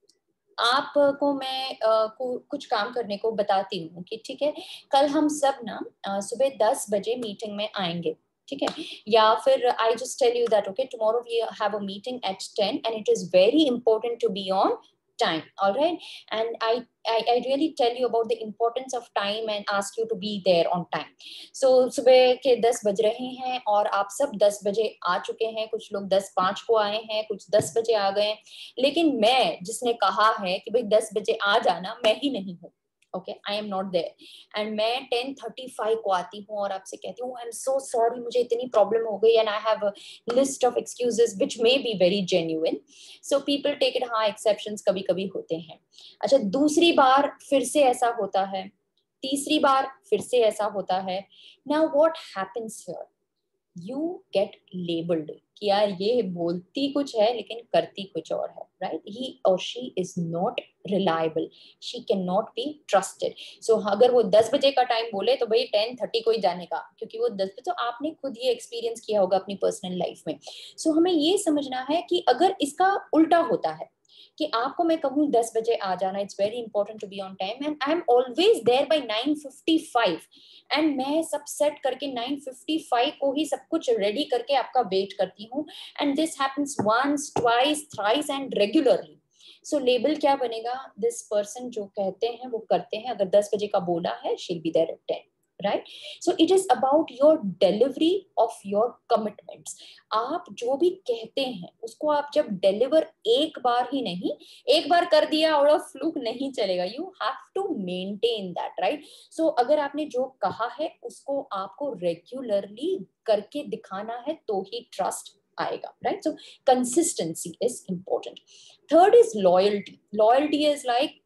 आपको मैं कुछ काम करने को बताती हूँ कि ठीक है, कल हम सब ना सुबह 10 बजे मीटिंग में आएंगे, ठीक है, या फिर I just tell you that okay tomorrow we have a meeting at 10 and it is very important to be on time. All right, and I really tell you about the importance of time and ask you to be there on time. So सुबह के 10 बज रहे हैं और आप सब 10 बजे आ चुके हैं, कुछ लोग 10:05 को आए हैं, कुछ 10 बजे आ गए, लेकिन मैं जिसने कहा है कि भाई 10 बजे आ जाना, मैं ही नहीं हूँ. Okay, I am not there, and मैं 10:35 को आती हूँ और आपसे कहती हूँ आई एम सो सॉरी, मुझे इतनी प्रॉब्लम हो गई, and I have a list of excuses which may be very genuine. So people take it, हाँ एक्सेप्शंस कभी कभी होते हैं. अच्छा, दूसरी बार फिर से ऐसा होता है, तीसरी बार फिर से ऐसा होता है. Now what happens here? You get labelled कि यार ये बोलती कुछ है लेकिन करती कुछ और है, राइट. ही और she is not reliable, she can not be trusted. So अगर वो 10 बजे का टाइम बोले तो भाई 10:30 को ही जाने का, क्योंकि वो 10 बजे, तो आपने खुद ये एक्सपीरियंस किया होगा अपनी पर्सनल लाइफ में. सो हमें ये समझना है कि अगर इसका उल्टा होता है कि आपको मैं कहूँ 10 बजे आ जाना, it's very important to be on time, and I am always there by 9:55, and मैं सब सेट करके 9:55 को ही सब कुछ रेडी करके आपका वेट करती हूँ, and this happens once, twice, thrice and regularly. So label क्या बनेगा? दिस पर्सन जो कहते हैं वो करते हैं. अगर 10 बजे का बोला है, she will be there at 10. right? So it is about your delivery of your commitments. आप जो भी कहते हैं उसको आप जब डिलीवर, एक बार ही नहीं, एक बार कर दिया और फ्लूक नहीं चलेगा. You have to maintain that, right? So अगर आपने जो कहा है उसको आपको रेगुलरली करके दिखाना है तो ही ट्रस्ट आएगा, right? So consistency is important. Third is loyalty. Loyalty is like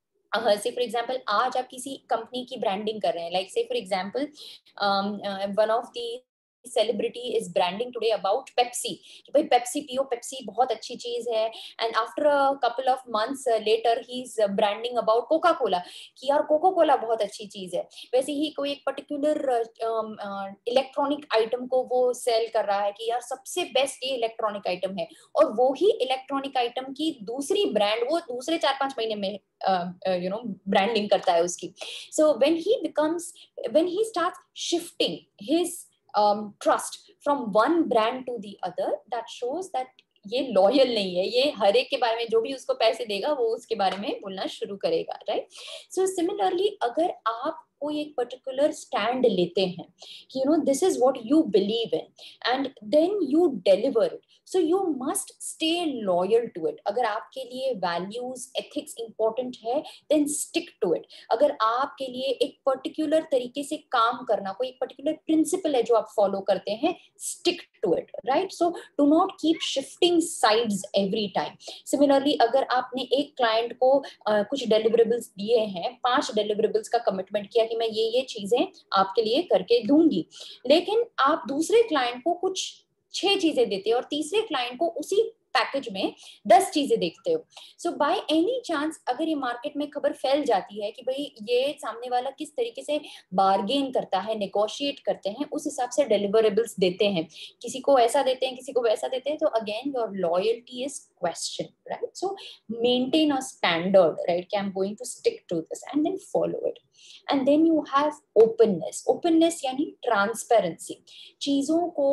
say for example, आज आप किसी कंपनी की ब्रांडिंग कर रहे हैं, like say for example one of the celebrity is branding today about Pepsi कि भाई Pepsi पियो, Pepsi बहुत अच्छी चीज है, and after a couple of months later he's branding about Coca-Cola कि यार Coca-Cola बहुत अच्छी चीज है। वैसे ही कोई एक पर्टिकुलर इलेक्ट्रॉनिक आइटम को वो सेल कर रहा है कि यार सबसे बेस्ट ये इलेक्ट्रॉनिक आइटम है, और वो ही इलेक्ट्रॉनिक आइटम की दूसरी ब्रांड वो दूसरे 4-5 महीने में ब्रांडिंग करता है उसकी। So when he starts shifting his trust from one brand to the other, that shows that ये लॉयल नहीं है, ये हर एक के बारे में जो भी उसको पैसे देगा वो उसके बारे में बोलना शुरू करेगा, राइट? सो सिमिलरली अगर आप कोई एक पर्टिकुलर स्टैंड लेते हैं कि you know this is what you believe in and then you deliver it, so you must stay loyal to it. अगर आपके लिए वैल्यूज एथिक्स इंपॉर्टेंट है देन स्टिक टू इट। अगर आपके लिए एक पर्टिकुलर तरीके से काम करना, कोई एक पर्टिकुलर प्रिंसिपल है जो आप फॉलो करते हैं, stick to it, right? So do not keep shifting sides every time. Similarly अगर आपने एक क्लाइंट को कुछ डिलीवरेबल्स दिए हैं, 5 डिलीवरेबल्स का कमिटमेंट किया कि मैं ये चीजें आपके लिए करके दूंगी, लेकिन आप दूसरे क्लाइंट को कुछ 6 चीजें देते हो और तीसरे क्लाइंट को उसी पैकेज में 10 चीजें देखते हो। सो बाय एनी चांस अगर ये मार्केट में खबर फैल जाती है कि भाई ये सामने वाला किस तरीके से बार्गेन करता है, नेगोशिएट करते हैं, उस हिसाब से डिलीवरेबल्स देते हैं, किसी को ऐसा देते हैं किसी को वैसा देते हैं, तो again your loyalty is question, right? So maintain a standard, right, कि I am going to stick to this and then follow it. And then you have openness. Openness यानी ट्रांसपेरेंसी। चीजों को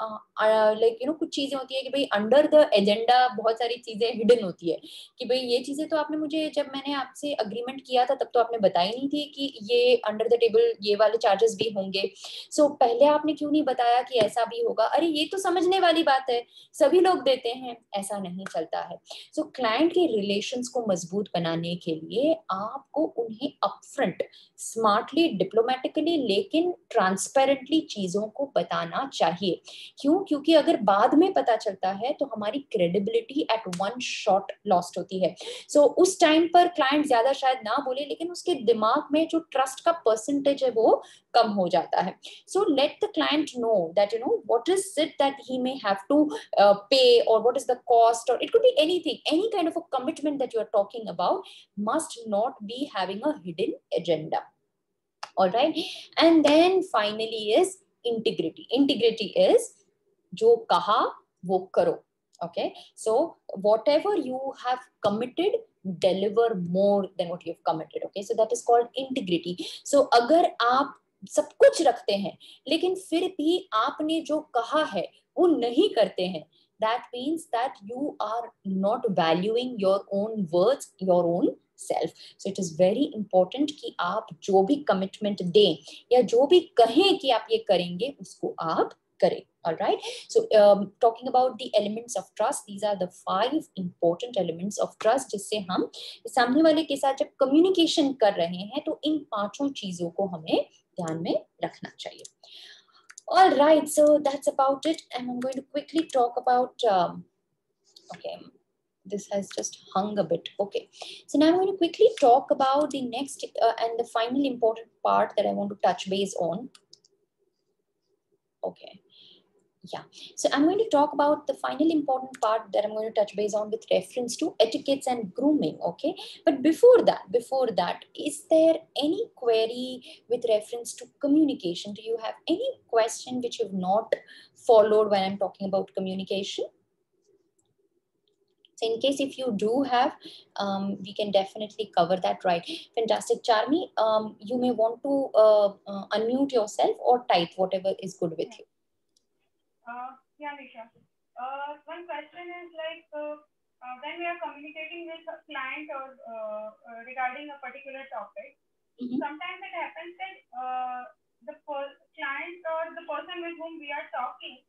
लाइक यू नो कुछ चीजें होती है कि भाई अंडर द एजेंडा बहुत सारी चीजें हिडन होती है कि भाई ये चीजें तो आपने मुझे, जब मैंने आपसे अग्रीमेंट किया था तब तो आपने बताई नहीं थी कि ये अंडर द टेबल ये वाले चार्जेस भी होंगे। सो पहले आपने क्यों नहीं बताया कि ऐसा भी होगा? अरे ये तो समझने वाली बात है, सभी लोग देते हैं, ऐसा नहीं चलता है। सो क्लाइंट के रिलेशंस को मजबूत बनाने के लिए आपको उन्हें अपफ्रंट स्मार्टली, डिप्लोमेटिकली लेकिन ट्रांसपेरेंटली चीजों को बताना चाहिए। क्यों? क्योंकि अगर बाद में पता चलता है तो हमारी credibility at one shot lost होती है। सो उस टाइम पर क्लाइंट ज्यादा शायद ना बोले, लेकिन उसके दिमाग में जो ट्रस्ट का परसेंटेज है वो कम हो जाता है। So let the client know that you know what is it that he may have to pay, और व्हाट इज द कॉस्ट, और it could be anything, any kind of a commitment that you are talking about must not be having a hidden agenda. All right, and then finally is integrity. Integrity is jo kaha wo karo. Okay, so whatever you have committed, deliver more than what you have committed. Okay, so that is called integrity. So agar aap सब कुछ रखते हैं लेकिन फिर भी आपने जो कहा है वो नहीं करते हैं, that means that you are not valuing your own words, your own self. So it is very important कि आप जो भी commitment दें या जो भी कहें कि आप ये करेंगे उसको आप करें. All right. So talking about the elements of trust, these are the 5 important elements of trust जिससे हम सामने वाले के साथ जब communication कर रहे हैं तो इन 5 चीजों को हमें ध्यान में रखना चाहिए. All right, so that's about it, and I'm going to quickly talk about okay, this has just hung a bit. Okay, so now I'm going to quickly talk about the next and the final important part that I want to touch base on. Okay, yeah, so I'm going to talk about the final important part that I'm going to touch base on with reference to etiquettes and grooming. Okay, but before that, is there any query with reference to communication? Do you have any question which you've not followed when I'm talking about communication? So in case if you do have, we can definitely cover that, right? Fantastic. Charmi, you may want to unmute yourself or type whatever is good with you. Yeah, Nisha. One question is like when we are communicating with a client or regarding a particular topic, sometimes it happens that the client or the person with whom we are talking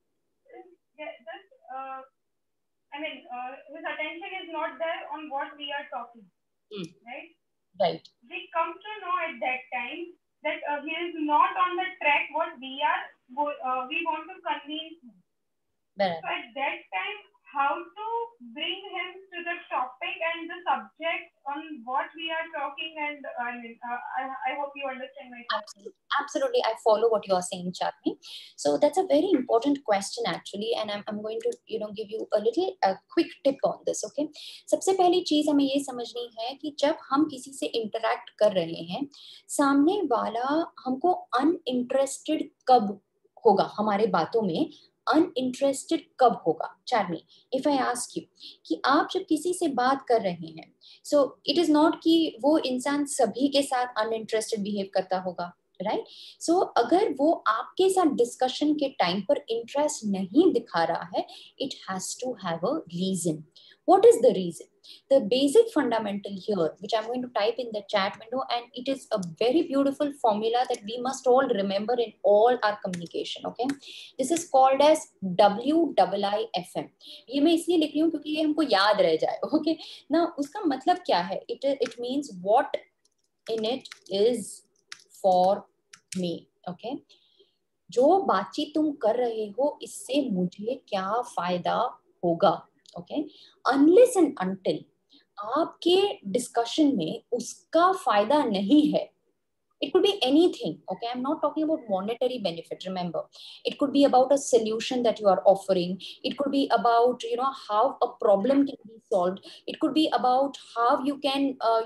his attention is not there on what we are talking, right? Right. We come to know at that time that he is not on the track what we want to convince him. Right. So at that time, how to bring him to the topic and the subject on what we are talking inspiring, and I hope you understand my question. Absolutely, I follow what you are saying, Charmi. So that's a very important question actually, and I'm going to give you a little quick tip on this. Okay, सबसे पहली चीज हमें ये समझनी है कि जब हम किसी से इंटरेक्ट कर रहे हैं, सामने वाला हमको अनइंटरेस्टेड कब होगा हमारे बातों में, अनइंटरेस्टेड कब होगा? Charmi, if I ask you कि आप जब किसी से बात कर रहे हैं, सो इट इज नॉट कि वो इंसान सभी के साथ अनइंटरेस्टेड बिहेव करता होगा, राइट? सो अगर वो आपके साथ डिस्कशन के टाइम पर इंटरेस्ट नहीं दिखा रहा है, it has to have a reason. What is the reason? The basic fundamental here, which I'm going to type in the chat window, and it is a very beautiful formula that we must all remember in all our communication. Okay, this is called as WIIFM. ये मैं इसलिए लिख रही हूँ क्योंकि ये हमको याद रह जाए. Okay, now उसका मतलब क्या है? It means what in it is for me. Okay, जो बातचीत तुम कर रहे हो इससे मुझे क्या फायदा होगा? Okay, unless and until आपके डिस्कशन में उसका फायदा नहीं है, it could be anything. Okay, I'm not talking about monetary benefit. Remember, it could be about a solution that you are offering. It could be about how a problem can be solved. It could be about how you can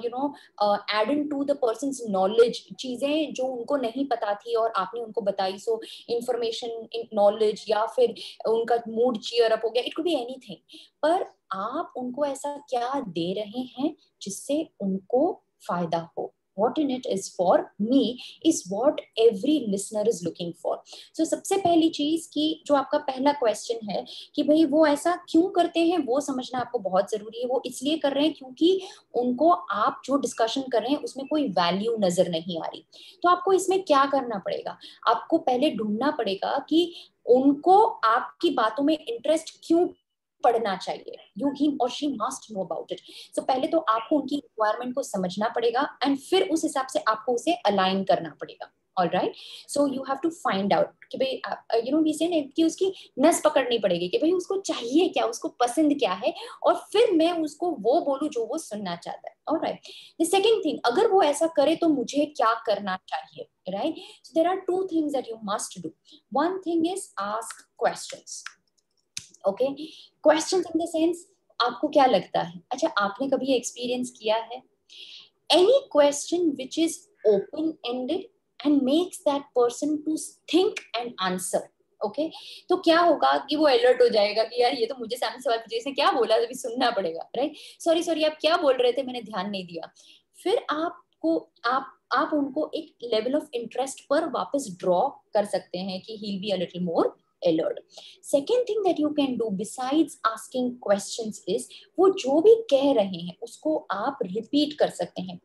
add into the person's knowledge चीजें जो उनको नहीं पता थी और आपने उनको बताई. So information, knowledge, या फिर उनका mood cheer up हो गया. It could be anything. पर आप उनको ऐसा क्या दे रहे हैं जिससे उनको फायदा हो? What in it is for me is what every listener is looking for. So सबसे पहली चीज कि जो आपका पहला क्वेश्चन है कि भाई वो ऐसा क्यों करते हैं, वो समझना आपको बहुत जरूरी है. वो इसलिए कर रहे हैं क्योंकि उनको आप जो डिस्कशन कर रहे हैं उसमें कोई वैल्यू नजर नहीं आ रही. तो आपको इसमें क्या करना पड़ेगा? आपको पहले ढूंढना पड़ेगा कि उनको आपकी बातों में इंटरेस्ट क्यों पढ़ना चाहिए. You, he or she must know about it. So पहले तो आपको उनकी रिक्वायरमेंट को समझना पड़ेगा एंड फिर उस हिसाब से आपको उसे अलाइन करना पड़ेगा. All right, so you have to find out कि भाई we say कि उसकी नस पकड़नी पड़ेगी कि भाई उसको चाहिए क्या, उसको पसंद क्या है, और फिर मैं उसको वो बोलूं जो वो सुनना चाहता है. All right, the second thing, अगर वो ऐसा करे तो मुझे क्या करना चाहिए, right? So there are two things that you must do. One thing is ask questions. Okay, questions in the sense, आपको क्या लगता है? अच्छा, आपने कभी एक्सपीरियंस किया है? Any question which is open-ended and makes that person to think and answer. Okay, तो क्या होगा कि वो अलर्ट हो जाएगा कि यार ये तो मुझे सामने सवाल पूछे, इसने क्या बोला, अभी सुनना पड़ेगा. राइट, सॉरी आप क्या बोल रहे थे, मैंने ध्यान नहीं दिया. फिर आप उनको एक लेवल ऑफ इंटरेस्ट पर वापस ड्रॉ कर सकते हैं कि he'll be a little more alert. Second thing that you can do besides asking questions is वो जो भी कह रहे हैं उसको आप रिपीट कर सकते हैं.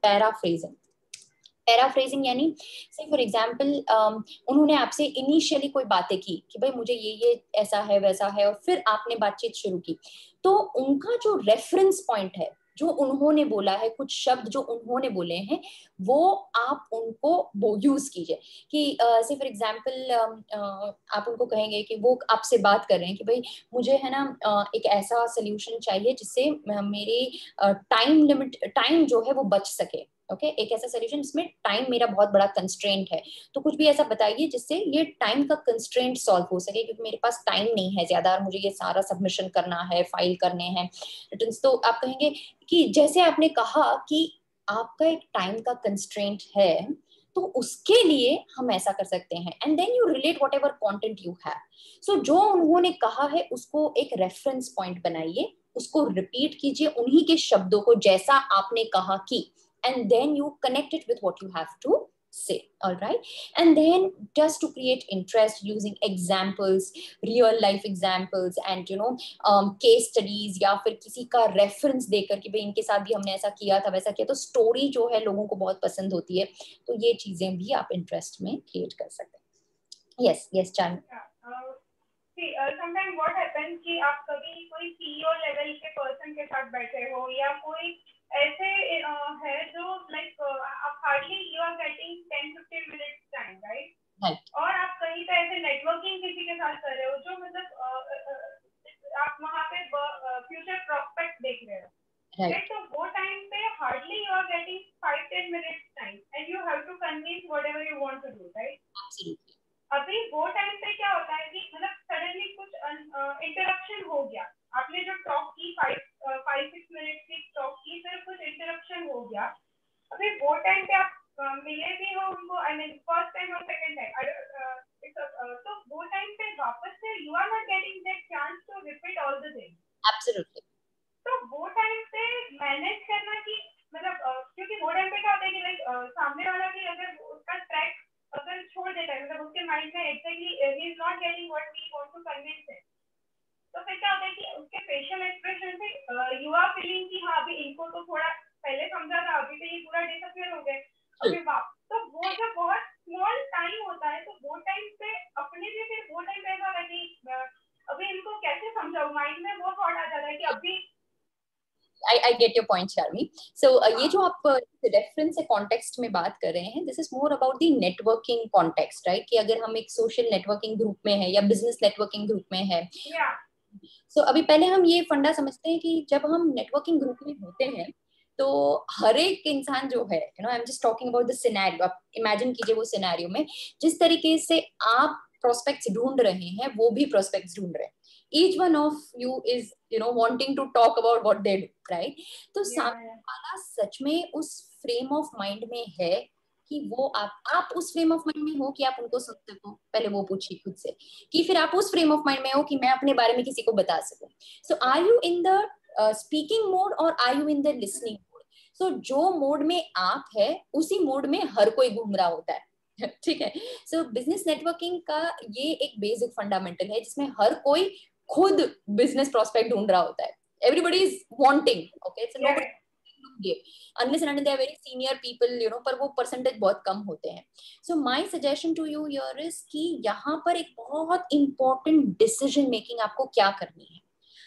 पैराफ्रेजिंग यानी से फॉर एग्जाम्पल उन्होंने आपसे इनिशियली कोई बातें की कि भाई मुझे ये ऐसा है वैसा है, और फिर आपने बातचीत शुरू की, तो उनका जो रेफरेंस पॉइंट है, जो उन्होंने बोला है, कुछ शब्द जो उन्होंने बोले हैं, वो आप उनको यूज कीजिए. कि से फॉर एग्जाम्पल आप उनको कहेंगे कि वो आपसे बात कर रहे हैं कि भाई मुझे है ना एक ऐसा सोल्यूशन चाहिए जिससे मेरी टाइम जो है वो बच सके. ओके, एक ऐसा सोल्यूशन जिसमें टाइम मेरा बहुत बड़ा कंस्ट्रेंट है, तो कुछ भी ऐसा बताइए जिससे ये टाइम का कंस्ट्रेंट सॉल्व हो सके, क्योंकि मेरे पास टाइम नहीं है ज्यादा और मुझे ये सारा सबमिशन करना है, फाइल करने हैं रिटर्न्स. तो आप कहेंगे कि जैसे आपने कहा कि आपका एक टाइम का कंस्ट्रेंट है, तो उसके लिए हम ऐसा कर सकते हैं, and then you relate whatever content you have. So जो उन्होंने कहा है उसको एक रेफरेंस पॉइंट बनाइए, उसको रिपीट कीजिए उन्हीं के शब्दों को जैसा आपने कहा कि, and then you connect it with what you have to say. All right, and then just to create interest, using examples, real life examples, and case studies, या फिर किसी का reference देकर कि भाई इनके साथ भी हमने ऐसा किया था वैसा किया, तो story जो है लोगों को बहुत पसंद होती है, तो ये चीजें भी आप interest में create कर सकते हैं. yes Chan. Sometimes what happens कि आप कभी कोई CEO level के person के साथ बैठे हो, या कोई ऐसे है जो लाइक आप hardly you are getting 10-15 minutes time, right? और आप कहीं पे ऐसे नेटवर्किंग किसी के साथ कर रहे हो जो मतलब आप वहाँ पे फ्यूचर प्रोस्पेक्ट देख रहे हो, राइट? तो वो टाइम पे hardly you are getting 5-10 manage करना कि मतलब क्योंकि वो टाइम पे क्या होता है कि लाइक सामने वाला भी अगर उसका ट्रैक अगर छोड़ देता है, मतलब उसके माइंड में exactly he is not getting what we want to convince him, तो फिर क्या होता है कि उसके फेशियल एक्सप्रेशन से यू आर फीलिंग कि हाँ अभी इनको तो थोड़ा पहले समझा था, अभी तो ये पूरा डिसअपियर हो गए, अभी वाप तो वो जब बहुत स्मॉल टाइम होता है तो वो टाइम पे अपने भी फिर वो टाइम पे ऐसा होता है कि अभी इनको कैसे समझाऊं, माइंड में वो थॉट आ जाता है कि अभी I get your point, Charmi. So ये जो आप रेफरेंस से कॉन्टेक्स्ट में बात कर रहे हैं, this is more about the networking context, right? कि अगर हम एक सोशल नेटवर्किंग ग्रुप में है या बिजनेस नेटवर्किंग ग्रुप में है, सो अभी पहले हम ये फंडा समझते हैं कि जब हम नेटवर्किंग ग्रुप में होते हैं तो हर एक इंसान जो है, you know, I am just talking about the scenario, आप इमेजिन कीजिए वो सिनेरियो में जिस तरीके से आप प्रोस्पेक्ट्स ढूंढ रहे हैं वो भी प्रोस्पेक्ट्स ढूंढ रहे हैं. Each one of you is, you know, wanting to talk about what they do, right? तो सामने वाला सच में उस फ्रेम ऑफ माइंड में है कि वो आप उस फ्रेम ऑफ माइंड में हो कि आप उनको सुन सको, पहले वो पूछिए खुद से, कि फिर आप उस फ्रेम ऑफ माइंड में हो कि मैं अपने बारे में किसी को बता सकूं. So are you in the speaking mode और are you in the listening mode? So जो मोड में आप है उसी मोड में हर कोई घूम रहा होता है. ठीक है. सो बिजनेस नेटवर्किंग का ये एक बेसिक फंडामेंटल है जिसमें हर कोई खुद बिजनेस प्रोस्पेक्ट ढूंढ रहा होता है. Everybody is wanting, okay, so nobody unless and until they are very senior people, you know, पर वो परसेंटेज बहुत कम होते हैं. So my suggestion to you here is कि यहाँ पर एक बहुत इंपॉर्टेंट डिसीजन मेकिंग आपको क्या करनी है.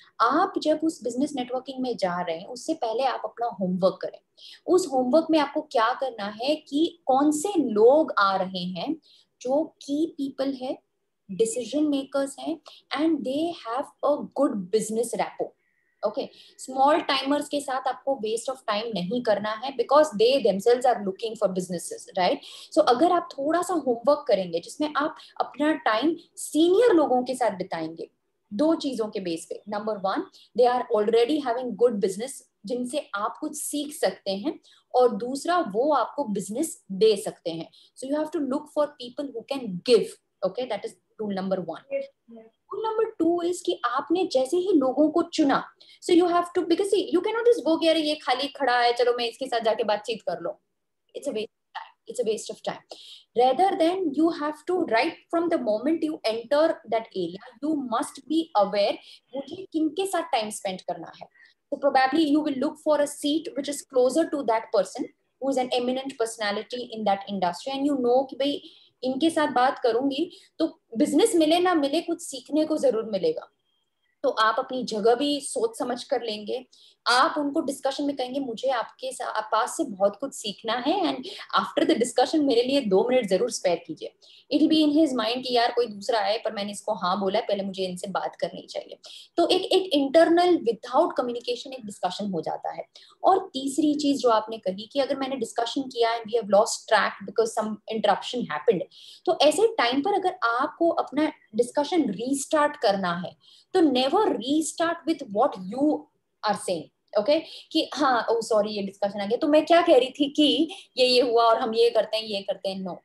आप जब उस बिजनेस नेटवर्किंग में जा रहे हैं उससे पहले आप अपना होमवर्क करें. उस होमवर्क में आपको क्या करना है कि कौन से लोग आ रहे हैं जो की पीपल है, डिसीजन मेकर्स हैं, and they have a good business rapport. Okay, small timers के साथ आपको वेस्ट ऑफ टाइम नहीं करना है because they themselves are looking for businesses, right? So अगर आप थोड़ा सा होमवर्क करेंगे जिसमें आप अपना टाइम सीनियर लोगों के साथ बिताएंगे, दो चीजों के बेस पे. Number one, they are already having good business जिनसे आप कुछ सीख सकते हैं, और दूसरा वो आपको बिजनेस दे सकते हैं. So you have to look for people who can give. Okay, that is rule number one. Rule number two is कि आपने जैसे ही लोगों को चुना, so you have to, because you can not just go कि अरे ये खाली खड़ा है चलो मैं इसके साथ जाके बातचीत कर लो. It's a waste of time. It's a waste of time. Rather than you have to, right from the moment you enter that area, you must be aware मुझे किनके साथ time spend करना है. So probably you will look for a seat which is closer to that person who is an eminent personality in that industry, and you know कि भाई इनके साथ बात करूंगी तो बिजनेस मिले ना मिले कुछ सीखने को जरूर मिलेगा. तो आप अपनी जगह भी सोच समझ कर लेंगे. आप उनको डिस्कशन में कहेंगे मुझे आपके पास से बहुत कुछ सीखना है, एंड आफ्टर द डिस्कशन मेरे लिए 2 मिनट जरूर स्पेयर कीजिए. It will be in his mind कि यार कोई दूसरा आए पर मैंने इसको हाँ बोला है, पहले मुझे इनसे बात करनी चाहिए. तो एक इंटरनल विदाउट कम्युनिकेशन एक डिस्कशन हो जाता है. और तीसरी चीज जो आपने कही कि अगर मैंने डिस्कशन किया and we have lost track because some interruption happened, तो ऐसे टाइम पर अगर आपको अपना डिस्कशन रीस्टार्ट करना है तो never restart with what you are saying. Okay, कि हाँ ओ सॉरी ये डिस्कशन आ गया तो मैं क्या कह रही थी कि ये हुआ और हम ये करते हैं. नो.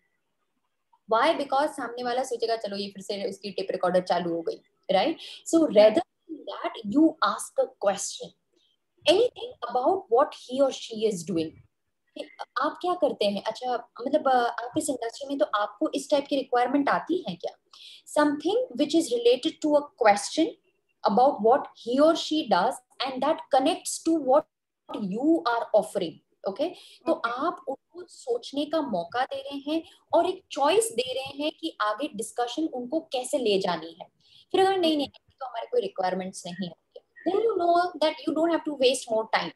व्हाई? बिकॉज सामने वाला सोचेगा चलो ये फिर से उसकी टेप रिकॉर्डर चालू हो गई, right? So rather that you ask a question, anything about what he और शी इज डूइंग. आप क्या करते हैं? अच्छा, मतलब आप इस इंडस्ट्री में तो आपको इस टाइप की रिक्वायरमेंट आती है क्या? Something which is related to a question about what he or she does and that connects to what you are offering. Okay? तो आप उनको सोचने का मौका दे रहे हैं और एक चॉइस दे रहे हैं कि आगे डिस्कशन उनको कैसे ले जानी है. फिर अगर नहीं तो हमारे कोई रिक्वायरमेंट्स नहीं होंगे, then you know that you don't have to waste more time.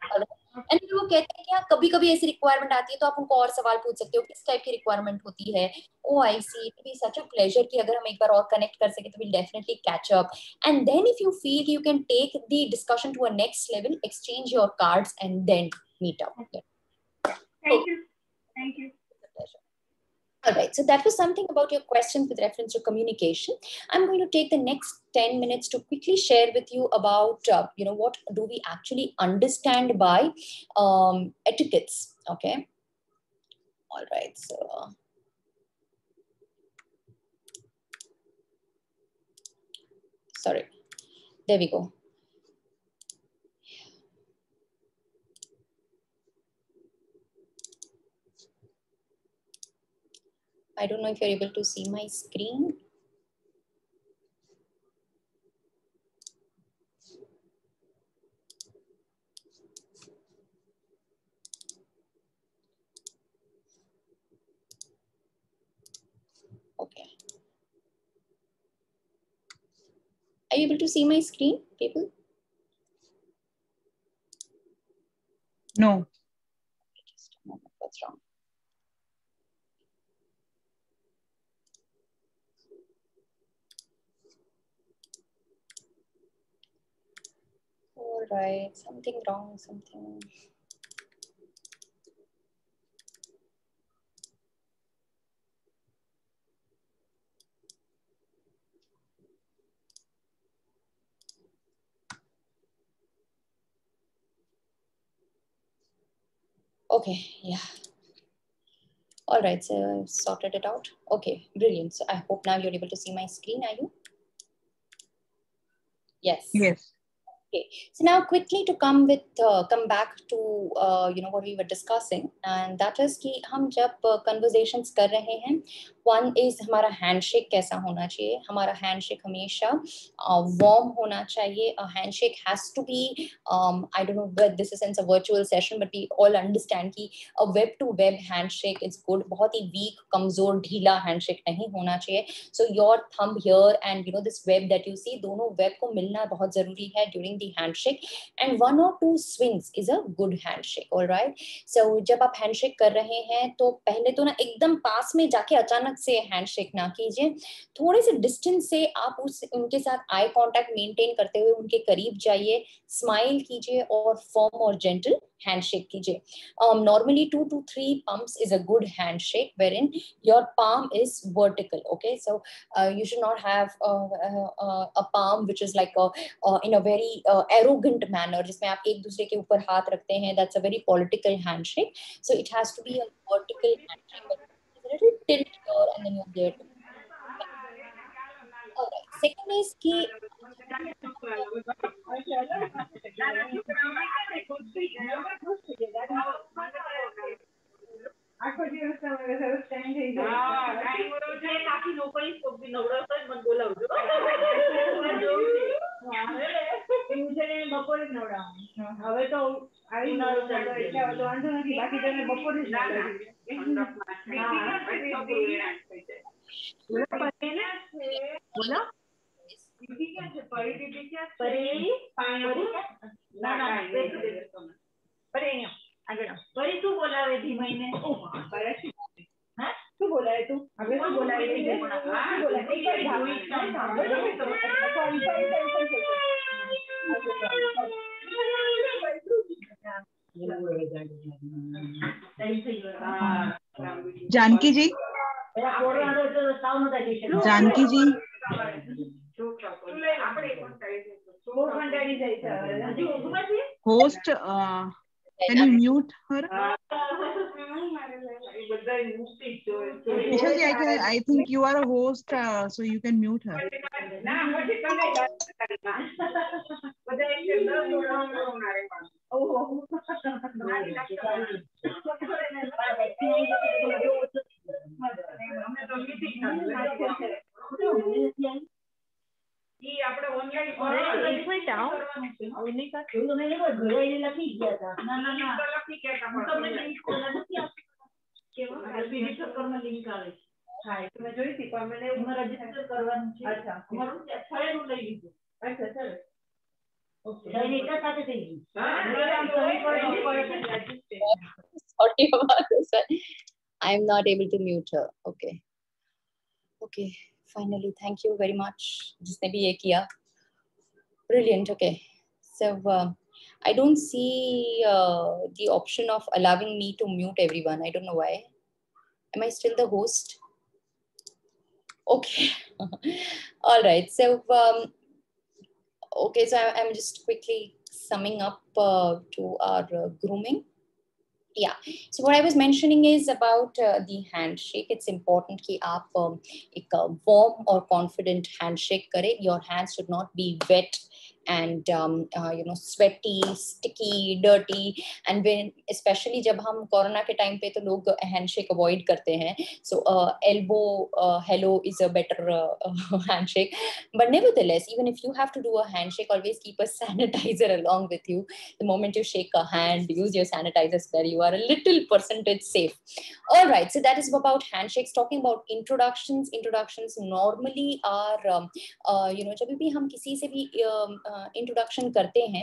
And वो कहते हैं कि हाँ कभी कभी ऐसी रिक्वायरमेंट आती है तो आप उनको और सवाल पूछ सकते हो किस टाइप की रिक्वायरमेंट होती है. Oh I see, it be such a pleasure कि अगर हम एक बार और कनेक्ट कर सके तो will definitely catch up. And then if you feel you can take the discussion to a next level, exchange your cards and then meet up. Thank you. All right, so that was something about your questions with reference to communication. I'm going to take the next 10 minutes to quickly share with you about, what do we actually understand by etiquettes, okay? All right, so sorry, there we go. I don't know if you're able to see my screen. Okay. Are you able to see my screen, people? No. Just a moment, what's wrong? All right, something wrong, something. Okay, yeah. All right, so I've sorted it out. Okay, brilliant. So I hope now you're able to see my screen, are you? Yes. Yes. Okay, so now quickly to come back to what we were discussing, and that is कि हम जब conversations कर रहे हैं, one is हमारा handshake कैसा होना चाहिए. हमारा handshake हमेशा warm होना चाहिए. A handshake has to be I don't know whether this is in a virtual session, but we all understand कि a web to web handshake is good. बहुत ही weak, कमजोर, ढीला handshake नहीं होना चाहिए. So your thumb here and this web that you see, दोनों web को मिलना बहुत जरूरी है during the handshake, and 1 or 2 swings is a good handshake. All right, so जब आप handshake कर रहे हैं तो पहले तो ना एकदम पास में जाके अचानक से handshake ना कीजिए. थोड़े से distance से आप उनके साथ eye contact maintain करते हुए उनके करीब जाइए, smile कीजिए और firm और gentle handshake कीजिए. Normally 2 to 3 pumps is a good handshake wherein your palm is vertical. Okay, so you should not have a palm which is like in a very arrogant manner जिसमें आप एक दूसरे के ऊपर हाथ रखते हैं. That's a very political handshake. So it has to be a vertical handshake. But a little tilt here and then you're there. All right. Second is कि जानकी जी, जानकी जी, host, can you mute her? Nisha ji, I think you are a host, so you can mute her. Sorry about this. I'm not able to mute her. Okay. Okay. Finally, thank you very much. जिसने भी ये किया. Brilliant. Okay. So I don't see the option of allowing me to mute everyone. I don't know why. Am I still the host? Okay. All right. So okay. So I'm just quickly summing up to our grooming. Yeah. So what I was mentioning is about the handshake. It's important कि आप एक warm or confident handshake करें. Your hands should not be wet and sweaty, sticky, dirty. And when especially जब हम corona के time पे तो लोग हैंडशेक अवॉइड करते हैं, so elbow hello is a better handshake. But nevertheless, even if you have to do a handshake, always keep a sanitizer along with you. The moment you shake a hand, use your sanitizer so that you are a little percentage safe. All right, so that is about handshakes. Talking about introductions normally are जब भी हम किसी से भी introduction करते हैं,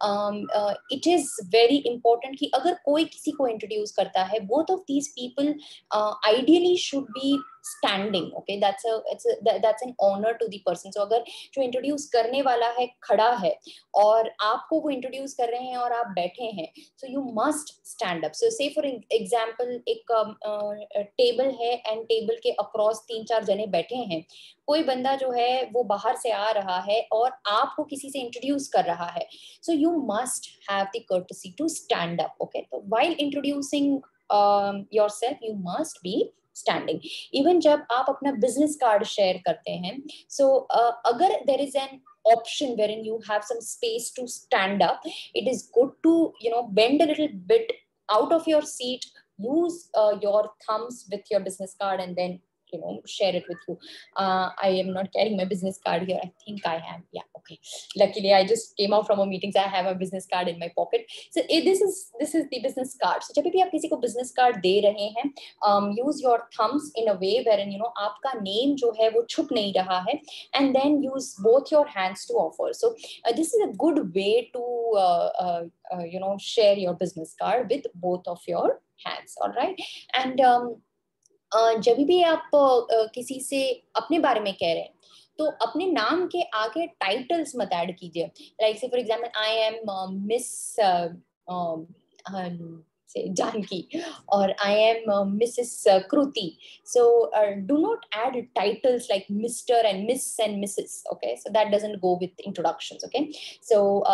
it is very important कि अगर कोई किसी को इंट्रोड्यूस करता है, both of these people ideally should be standing. Okay, that's an honor to the person. So अगर जो इंट्रोड्यूस करने वाला है खड़ा है और आपको वो इंट्रोड्यूस कर रहे हैं और आप बैठे हैं, so you must stand up. So say for example एक टेबल है एंड टेबल के अक्रॉस 3-4 जने बैठे हैं, कोई बंदा जो है वो बाहर से आ रहा है और आपको किसी से इंट्रोड्यूस कर रहा है, so you must have the courtesy to stand up. Okay, so while introducing yourself, you must be standing. Even जब आप अपना business card share करते हैं, so अगर there is an option wherein you have some space to stand up, it is good to bend a little bit out of your seat, use your thumbs with your business card, and then share it with you. I am not carrying my business card here. I think I am. Yeah, okay. Luckily, I just came out from a meeting, so I have a business card in my pocket. So this is the business card. So जब भी आप किसी को business card दे रहे हैं, use your thumbs in a way wherein आपका name जो है वो छुप नहीं रहा है, and then use both your hands to offer. So this is a good way to share your business card with both of your hands. All right, and जब भी आप किसी से अपने बारे में कह रहे हैं, तो अपने नाम के आगे टाइटल्स मत ऐड कीजिए. Like say for example I am miss Janki, or I am Mrs. Kruti. So do not add titles like Mr. and Miss and Mrs. Okay, so that doesn't go with introductions. Okay, so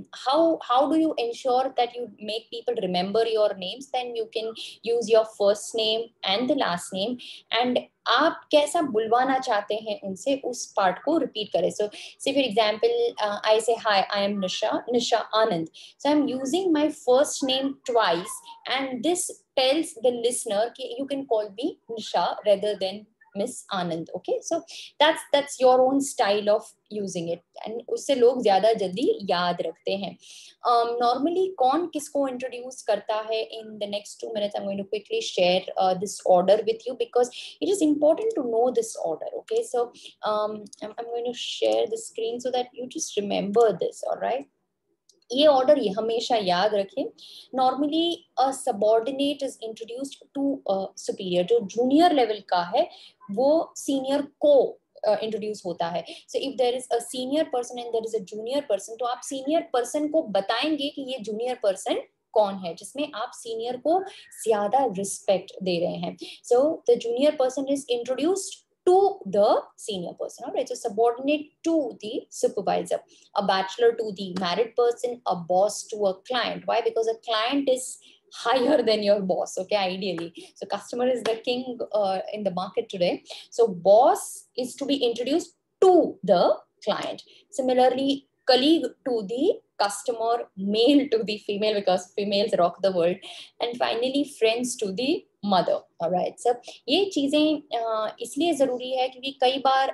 how do you ensure that you make people remember your names? Then you can use your first name and the last name, and आप कैसा बुलवाना चाहते हैं उनसे, उस part को repeat करें. So say for example, I say hi, I am Nisha Anand. So I'm using my first name twice, and this tells the listener कि you can call me Nisha rather than Miss Anand. Okay, so that's your own style of using it, and उससे लोग ज़्यादा जल्दी याद रखते हैं. Normally कौन किसको introduce करता है? In the next 2 minutes, I'm going to quickly share this order with you because it is important to know this order. Okay, so I'm going to share the screen so that you just remember this. All right. ये order ये हमेशा याद रखें. Normally a subordinate is introduced to superior. जो junior level का है वो senior को इंट्रोड्यूस होता है. So if there is a senior person and there is a junior person, तो आप सीनियर पर्सन को बताएंगे कि ये जूनियर पर्सन कौन है, जिसमें आप सीनियर को ज्यादा रिस्पेक्ट दे रहे हैं. So the junior person is introduced to the senior person. All right, so subordinate to the supervisor, a bachelor to the married person, a boss to a client. Why? Because a client is higher than your boss. Okay, ideally. So customer is the king in the market today. So boss is to be introduced to the client. Similarly, colleague to the customer, male to the female because females rock the world, and finally friends to the mother. All right, so ये चीजें इसलिए जरूरी है क्योंकि कई बार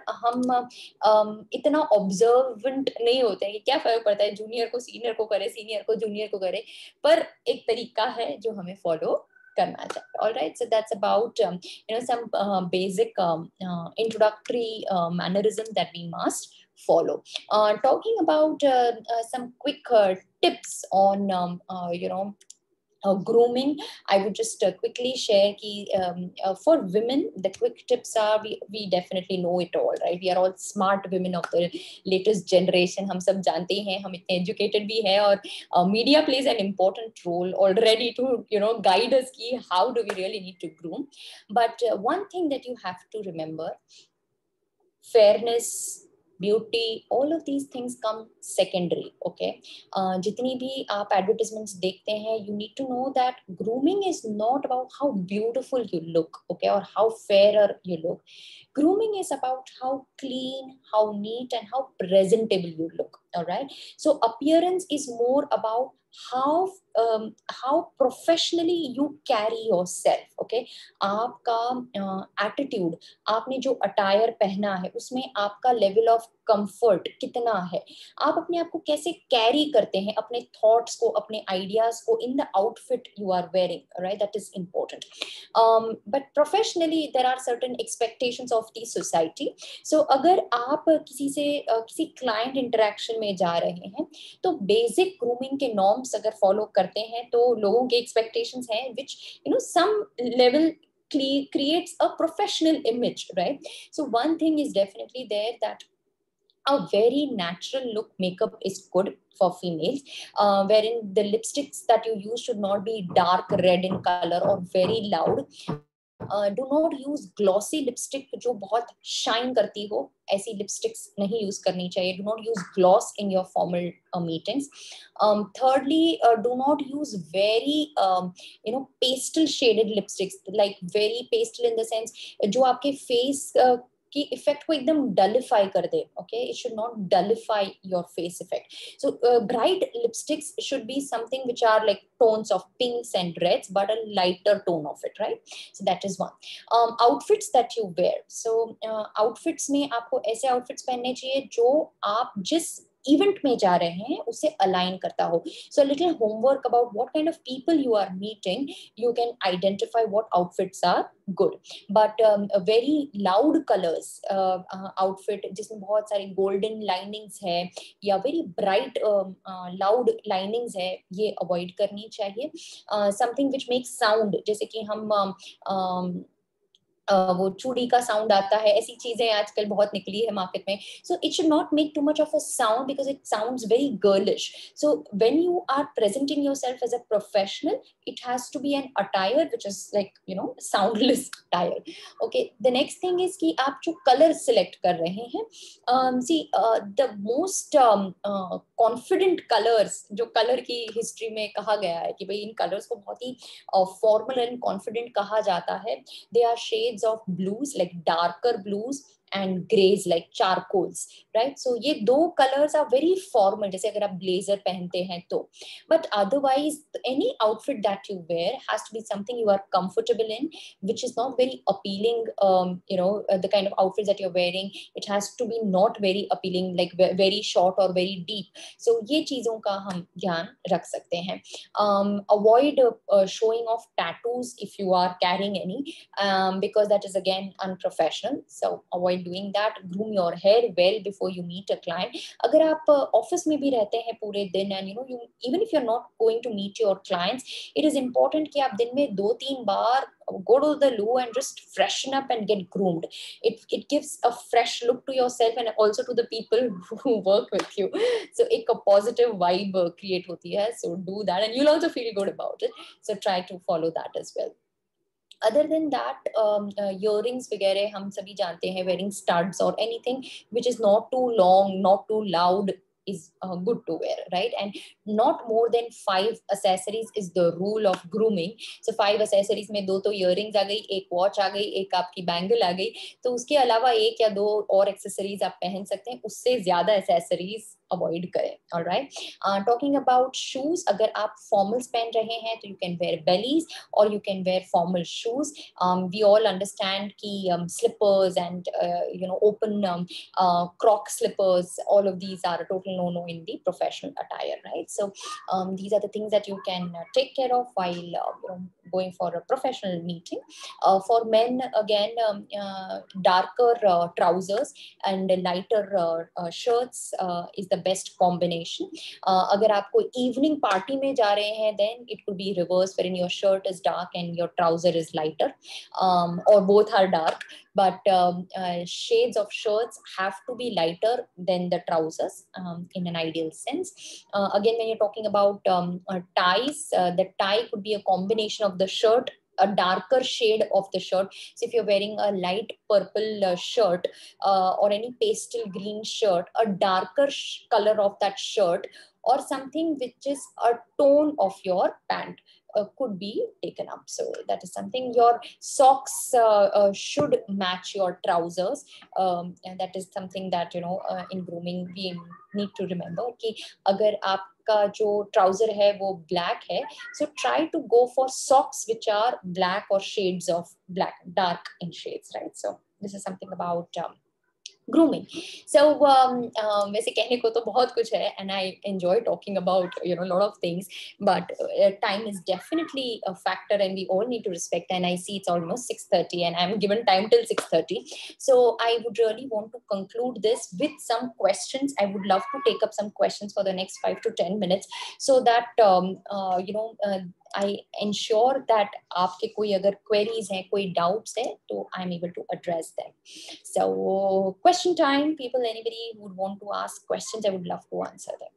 हम इतना observant नहीं होते हैं कि क्या फर्क पड़ता है जूनियर को सीनियर को करे, सीनियर को जूनियर को करे, पर एक तरीका है जो हमें फॉलो करना चाहिए. All right, so that's about some basic introductory mannerism that we must follow. Talking about some quick tips on grooming, I would just quickly share ki, for women, the quick tips are, we definitely know it all, right? We are all smart women of the latest generation. हम सब जानते हैं, हम इतने educated भी हैं, और media plays an important role already to guide us ki how do we really need to groom. But one thing that you have to remember, fairness, beauty, all of these things come secondary. Okay, जितनी भी आप advertisements देखते हैं, you need to know that grooming is not about how beautiful you look, okay, or how fairer you look. Grooming is about how clean, how neat, and how presentable you look. All right. So appearance is more about how professionally you carry yourself. Okay. आपका attitude, आपने जो attire पहना है उसमें आपका level of comfort कितना है, आप अपने आप को कैसे carry करते हैं, अपने thoughts को, अपने ideas को in the outfit you are wearing, right? That is important. But professionally there are certain expectations of the society. So अगर आप किसी client interaction में जा रहे हैं तो basic grooming के norms अगर follow करते हैं तो लोगों के expectations हैं which some level creates a professional image, right? So one thing is definitely there, that a very natural look makeup is good for females, wherein the lipsticks that you use should not be dark red in color or very loud. Do not use glossy lipstick जो बहुत shine करती हो, ऐसी lipsticks नहीं use करनी चाहिए. Do not use gloss in your formal meetings. Thirdly, do not use very pastel shaded lipsticks, like very pastel in the sense जो आपके face की इफेक्ट को एकदम डलिफाई कर दे. Okay, it should not dullify your face effect. So bright lipsticks should be something which are like tones of pinks and reds, but a lighter tone of it, right? So that is one. Outfits that you wear. So outfits में आपको ऐसे outfits पहनने चाहिए जो आप जिस event में जा रहे हैं उससे अलाइन करता हो. So a little homework about what kind of people you are meeting, you can identify what outfits are good. But a very loud colors outfit जिसमें बहुत सारी golden linings है या very bright loud linings है, ये avoid करनी चाहिए. Something which makes sound, जैसे कि हम वो चूड़ी का साउंड आता है, ऐसी चीजें आजकल बहुत निकली है मार्केट में. So it should not make too much of a sound because it sounds very girlish. So when you are presenting yourself as a professional, it has to be an attire which is like soundless attire. Okay, the next thing is कि आप जो color select कर रहे हैं, see the most confident colors, जो color की history में कहा गया है कि भाई इन colors को बहुत ही formal and confident कहा जाता है. They are shades of blues, like darker blues and grays like charcoals, right? So ये दो colors are very formal, जैसे अगर आप blazer पहनते हैं तो. But otherwise any outfit that you wear has to be something you are comfortable in, which is not very appealing. The kind of outfits that you're wearing, it has to be not very appealing, like very short or very deep. So ये चीजों का हम ध्यान रख सकते हैं. Avoid showing off tattoos if you are carrying any, because that is again unprofessional. So avoid doing that. Groom your hair well before you meet a client. अगर आप ऑफिस में भी रहते हैं पूरे दिन and you even if you're not going to meet your clients, it is important कि आप दिन में 2-3 बार go to the loo and just freshen up and get groomed. It gives a fresh look to yourself and also to the people who work with you. So एक positive vibe create होती है. So do that and you'll also feel good about it. So try to follow that as well. Other than that, earrings वगैरह हम सभी जानते हैं, wearing studs or anything which is not too long, not too loud is good to wear, right? And not more than 5 accessories is the rule of grooming. So 5 accessories में 2 तो earrings आ गई, एक watch आ गई, एक आपकी bangle आ गई, तो उसके अलावा 1 या 2 और accessories आप पहन सकते हैं, उससे ज्यादा accessories avoid करें. All right. Talking about shoes, अगर आप formals पहन रहे हैं तो you can wear bellies or you can wear formal shoes. We all understand कि slippers and open croc slippers, all of these are a total no-no in the professional attire, right? So these are the things that you can take care of while going for a professional meeting. For men, again, darker trousers and lighter shirts is the best combination. अगर आप कोई evening party में जा रहे हैं, then it could be reverse, wherein your shirt is dark and your trouser is lighter, or both are dark. But shades of shirts have to be lighter than the trousers in an ideal sense. Again, when you're talking about ties, the tie could be a combination of the shirt, a darker shade of the shirt. So if you're wearing a light purple shirt or any pastel green shirt, a darker color of that shirt, or something which is a tone of your pant. could be taken up. So that is something. Your socks should match your trousers, and that is something that, you know, in grooming we need to remember कि अगर आपका जो trouser है वो black है, so try to go for socks which are black or shades of black, dark in shades, right? So this is something about grooming. So वैसे कहने को तो बहुत कुछ है, and I enjoy talking about, you know, a lot of things, but time is definitely a factor, and we all need to respect. And I see it's almost 6:30, and I'm given time till 6:30. So I would really want to conclude this with some questions. I would love to take up some questions for the next 5 to 10 minutes, so that you know, I ensure that आपके कोई अगर queries हैं, कोई doubts हैं, तो I'm able to address them. So question time, people, anybody who would want to ask questions, I would love to answer them.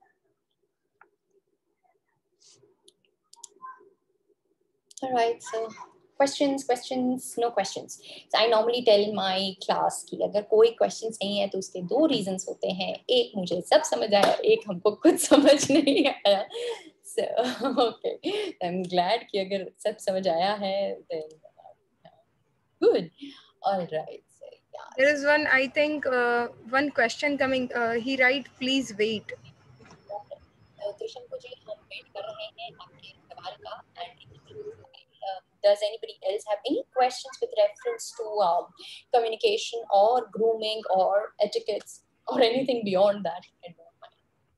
All right, so questions, no questions. So I normally tell my class कि अगर कोई questions नहीं है तो उसके दो reasons होते हैं. एक मुझे सब समझ आया, एक हमको कुछ समझ नहीं आया. So okay, I'm glad कि अगर सब समझ आया है, then good. All right. So, yeah. There is one, I think, one question coming. He write, please wait. त्रिशंकु जी, हम वेट कर रहे हैं आपके सवाल का. And does anybody else have any questions with reference to communication or grooming or etiquettes or anything beyond that? I don't mind.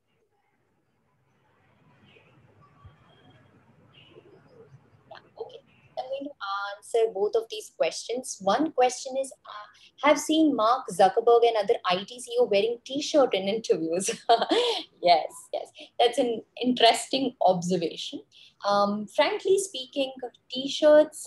Yeah, okay. I'm going to answer both of these questions. One question is, have seen Mark Zuckerberg and other IT CEO wearing t-shirt in interviews. Yes, that's an interesting observation. Frankly speaking, t-shirts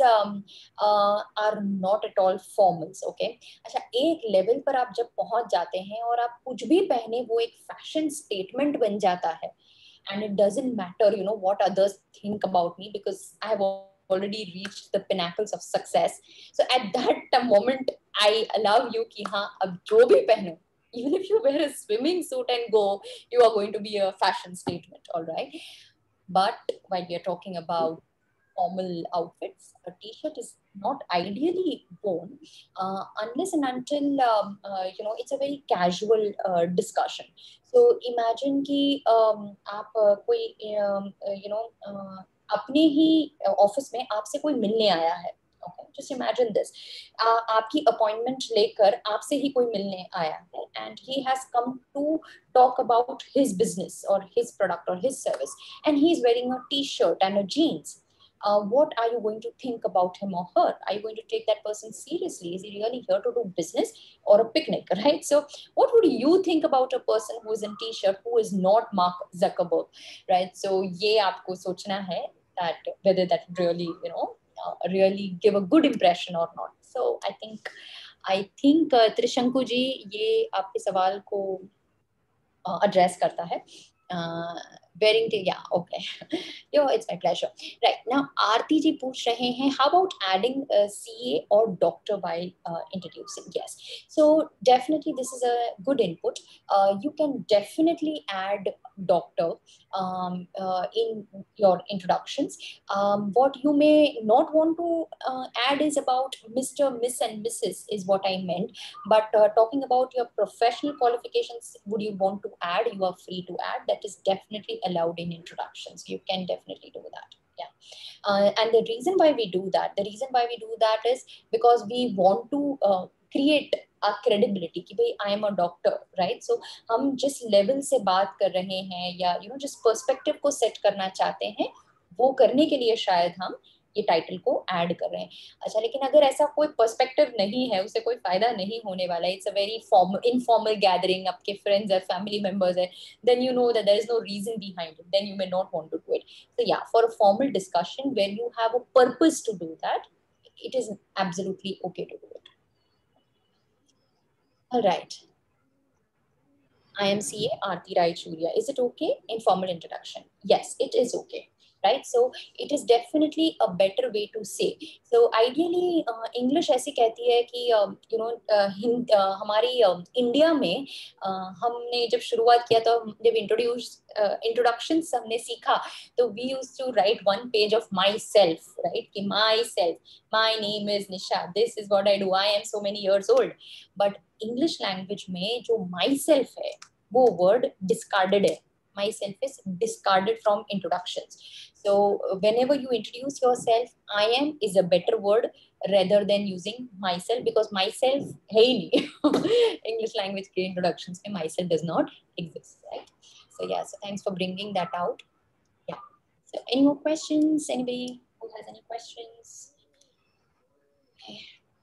are not at all formals. Okay, अच्छा, एक level पर आप जब पहुंच जाते हैं और आप कुछ भी पहने वो एक फैशन स्टेटमेंट बन जाता है, and it doesn't matter, you know, what others think about me, because I have already reached the pinnacles of success. So at that moment, I allow you कि हाँ, अब जो भी पहनो, even if you wear a swimming suit and go, you are going to be a fashion statement, all right? But while we are talking about formal outfits, a t-shirt is not ideally worn unless and until you know, it's a very casual discussion. So imagine कि आप कोई you know, अपने ही office में आपसे कोई मिलने आया है. Okay, just imagine this. आपकी अपॉइंटमेंट लेकर आपसे ही कोई मिलने आया है, and he has come to talk about his business or his product or his service, and he is wearing a t-shirt and a jeans. What are you going to think about him or her? Are you going to take that person seriously? Is he really here to do business or a picnic, right? So what would you think about a person who is in t-shirt, who is not Mark Zuckerberg, right? So ये आपको सोचना है that whether that really, you know, really give a good impression or not. So I think त्रिशंकु जी ये आपके सवाल को address करता है. Wearing the, yeah, okay. Yo, it's my pleasure. Right, now Aarti ji पूछ रहे हैं, how about adding CA or doctor while introducing? Yes, so definitely this is a good input. You can definitely add doctor in your introductions. What you may not want to add is about Mr., Miss and Mrs. is what I meant. But talking about your professional qualifications, would you want to add? You are free to add. That is definitely allowed in introductions. You can definitely do that. Yeah. And the reason why we do that is because we want to create a credibility कि भाई I am a doctor, right? So हम जिस level से बात कर रहे हैं या you know जिस perspective को set करना चाहते हैं, वो करने के लिए शायद हम ये टाइटल को ऐड कर रहे हैं. अच्छा, लेकिन अगर ऐसा कोई पर्सपेक्टिव नहीं है, उससे कोई फायदा नहीं होने वाला है, it's a very informal gathering, आपके फ्रेंड्स और फैमिली मेंबर्स है, then you know that there is no reason behind it, then you may not want to do it. So yeah, for a formal discussion where you have a purpose to do that, it is absolutely okay to do it. All right. I am CA Aarti Rai Churiya. Is it okay? Informal introduction. Yes, it is okay. right? So it is definitely a better way to say. So ideally English ऐसी कहती है कि हमारी India में हमने जब शुरुआत किया तो जब इंट्रोडक्शंस हमने सीखा तो we used to write one page of myself, right? कि myself, my name is Nisha, this is what I do, I am so many years old. But English language में जो myself है वो word discarded है. Myself is discarded from introductions. So whenever you introduce yourself, I am is a better word rather than using myself, because myself है ही नहीं. English language के introductions में myself does not exist, right? So yeah, so thanks for bringing that out. Yeah. So any more questions? Anybody who has any questions? Okay.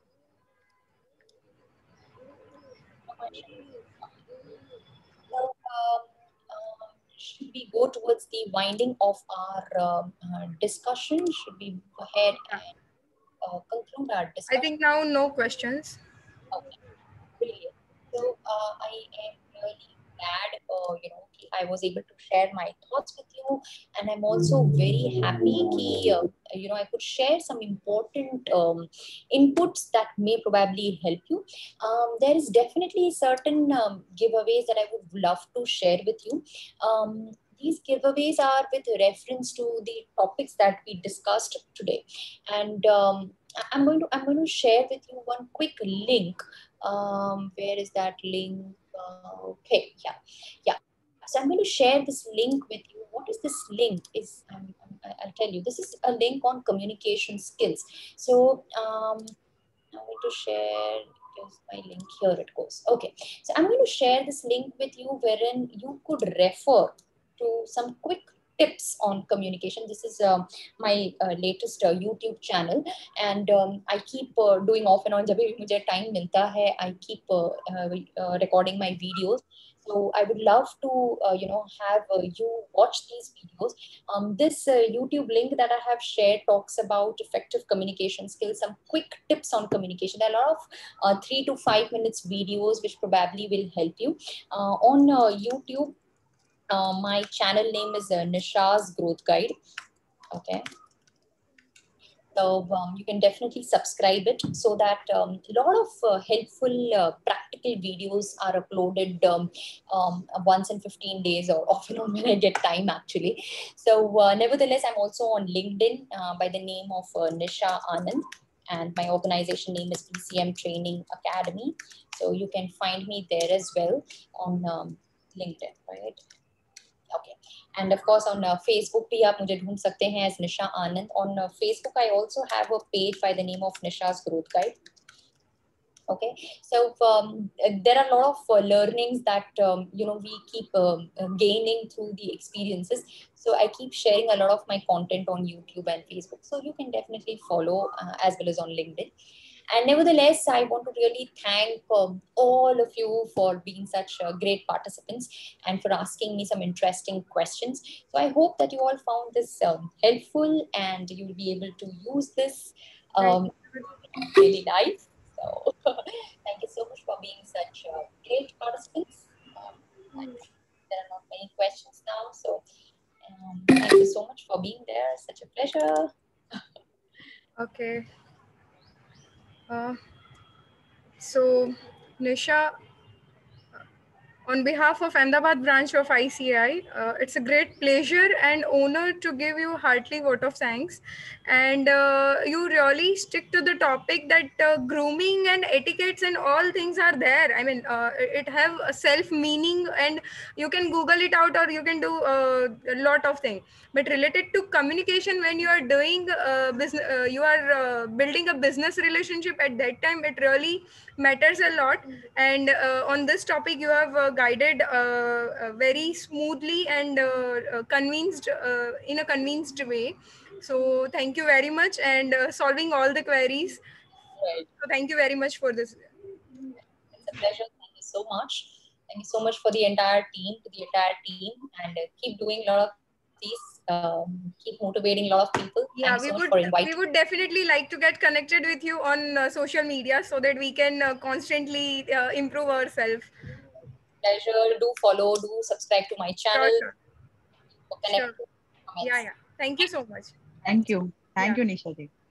So, should we go towards the winding of our discussion? Should we go ahead and conclude our discussion? I think now no questions. Okay, brilliant. So I am really glad, I was able to share my thoughts with you, and I'm also very happy that I could share some important inputs that may probably help you. There is definitely certain giveaways that I would love to share with you. These giveaways are with reference to the topics that we discussed today, and I'm going to share with you one quick link. Where is that link? Okay, yeah. So I'm going to share this link with you. What is this link? I'll tell you. This is a link on communication skills. So I'm going to share. Here's my link. Here it goes. Okay. So I'm going to share this link with you, wherein you could refer to some quick tips on communication. This is my latest YouTube channel, and I keep doing off and on. जब भी मुझे time मिलता है, I keep recording my videos. So I would love to have you watch these videos. This YouTube link that I have shared talks about effective communication skills, some quick tips on communication. There are a lot of 3 to 5 minutes videos which probably will help you on YouTube. My channel name is Nisha's Growth Guide. Okay. So you can definitely subscribe it, so that a lot of helpful practical videos are uploaded once in 15 days or often on when I get time actually. So nevertheless, I'm also on LinkedIn by the name of Nisha Anand, and my organization name is PCM Training Academy. So you can find me there as well on LinkedIn, right? Okay. And of course, on Facebook, bhi aap mujhe dhoond sakte hain as Nisha Anand. On Facebook, I also have a page by the name of Nisha's Growth Guide. Okay. So there are a lot of learnings that, we keep gaining through the experiences. So I keep sharing a lot of my content on YouTube and Facebook. So you can definitely follow as well as on LinkedIn. And nevertheless, I want to really thank all of you for being such great participants and for asking me some interesting questions. So I hope that you all found this helpful, and you will be able to use this in daily life. So thank you so much for being such great participants. There are not many questions now. So thank you so much for being there. Such a pleasure. Okay. So, Nisha, on behalf of Ahmedabad branch of ICI, it's a great pleasure and honor to give you heartily vote of thanks. And you really stick to the topic that grooming and etiquettes and all things are there. I mean, it have a self-meaning, and you can Google it out, or you can do a lot of things. But related to communication, when you are doing business, you are building a business relationship, at that time, it really matters a lot. And on this topic, you have guided very smoothly and convinced in a convinced way. So thank you very much, and solving all the queries. Right. So thank you very much for this. It's a pleasure. Thank you so much. Thank you so much for the entire team, and keep doing a lot of these. Keep motivating a lot of people. Yeah, Thank you so much for inviting. we would definitely like to get connected with you on social media, so that we can constantly improve ourselves. Pleasure. Do follow. Do subscribe to my channel. Sure. Connect. Sure. Yeah. Thank you so much. Thank you. Thank you, Nisha ji.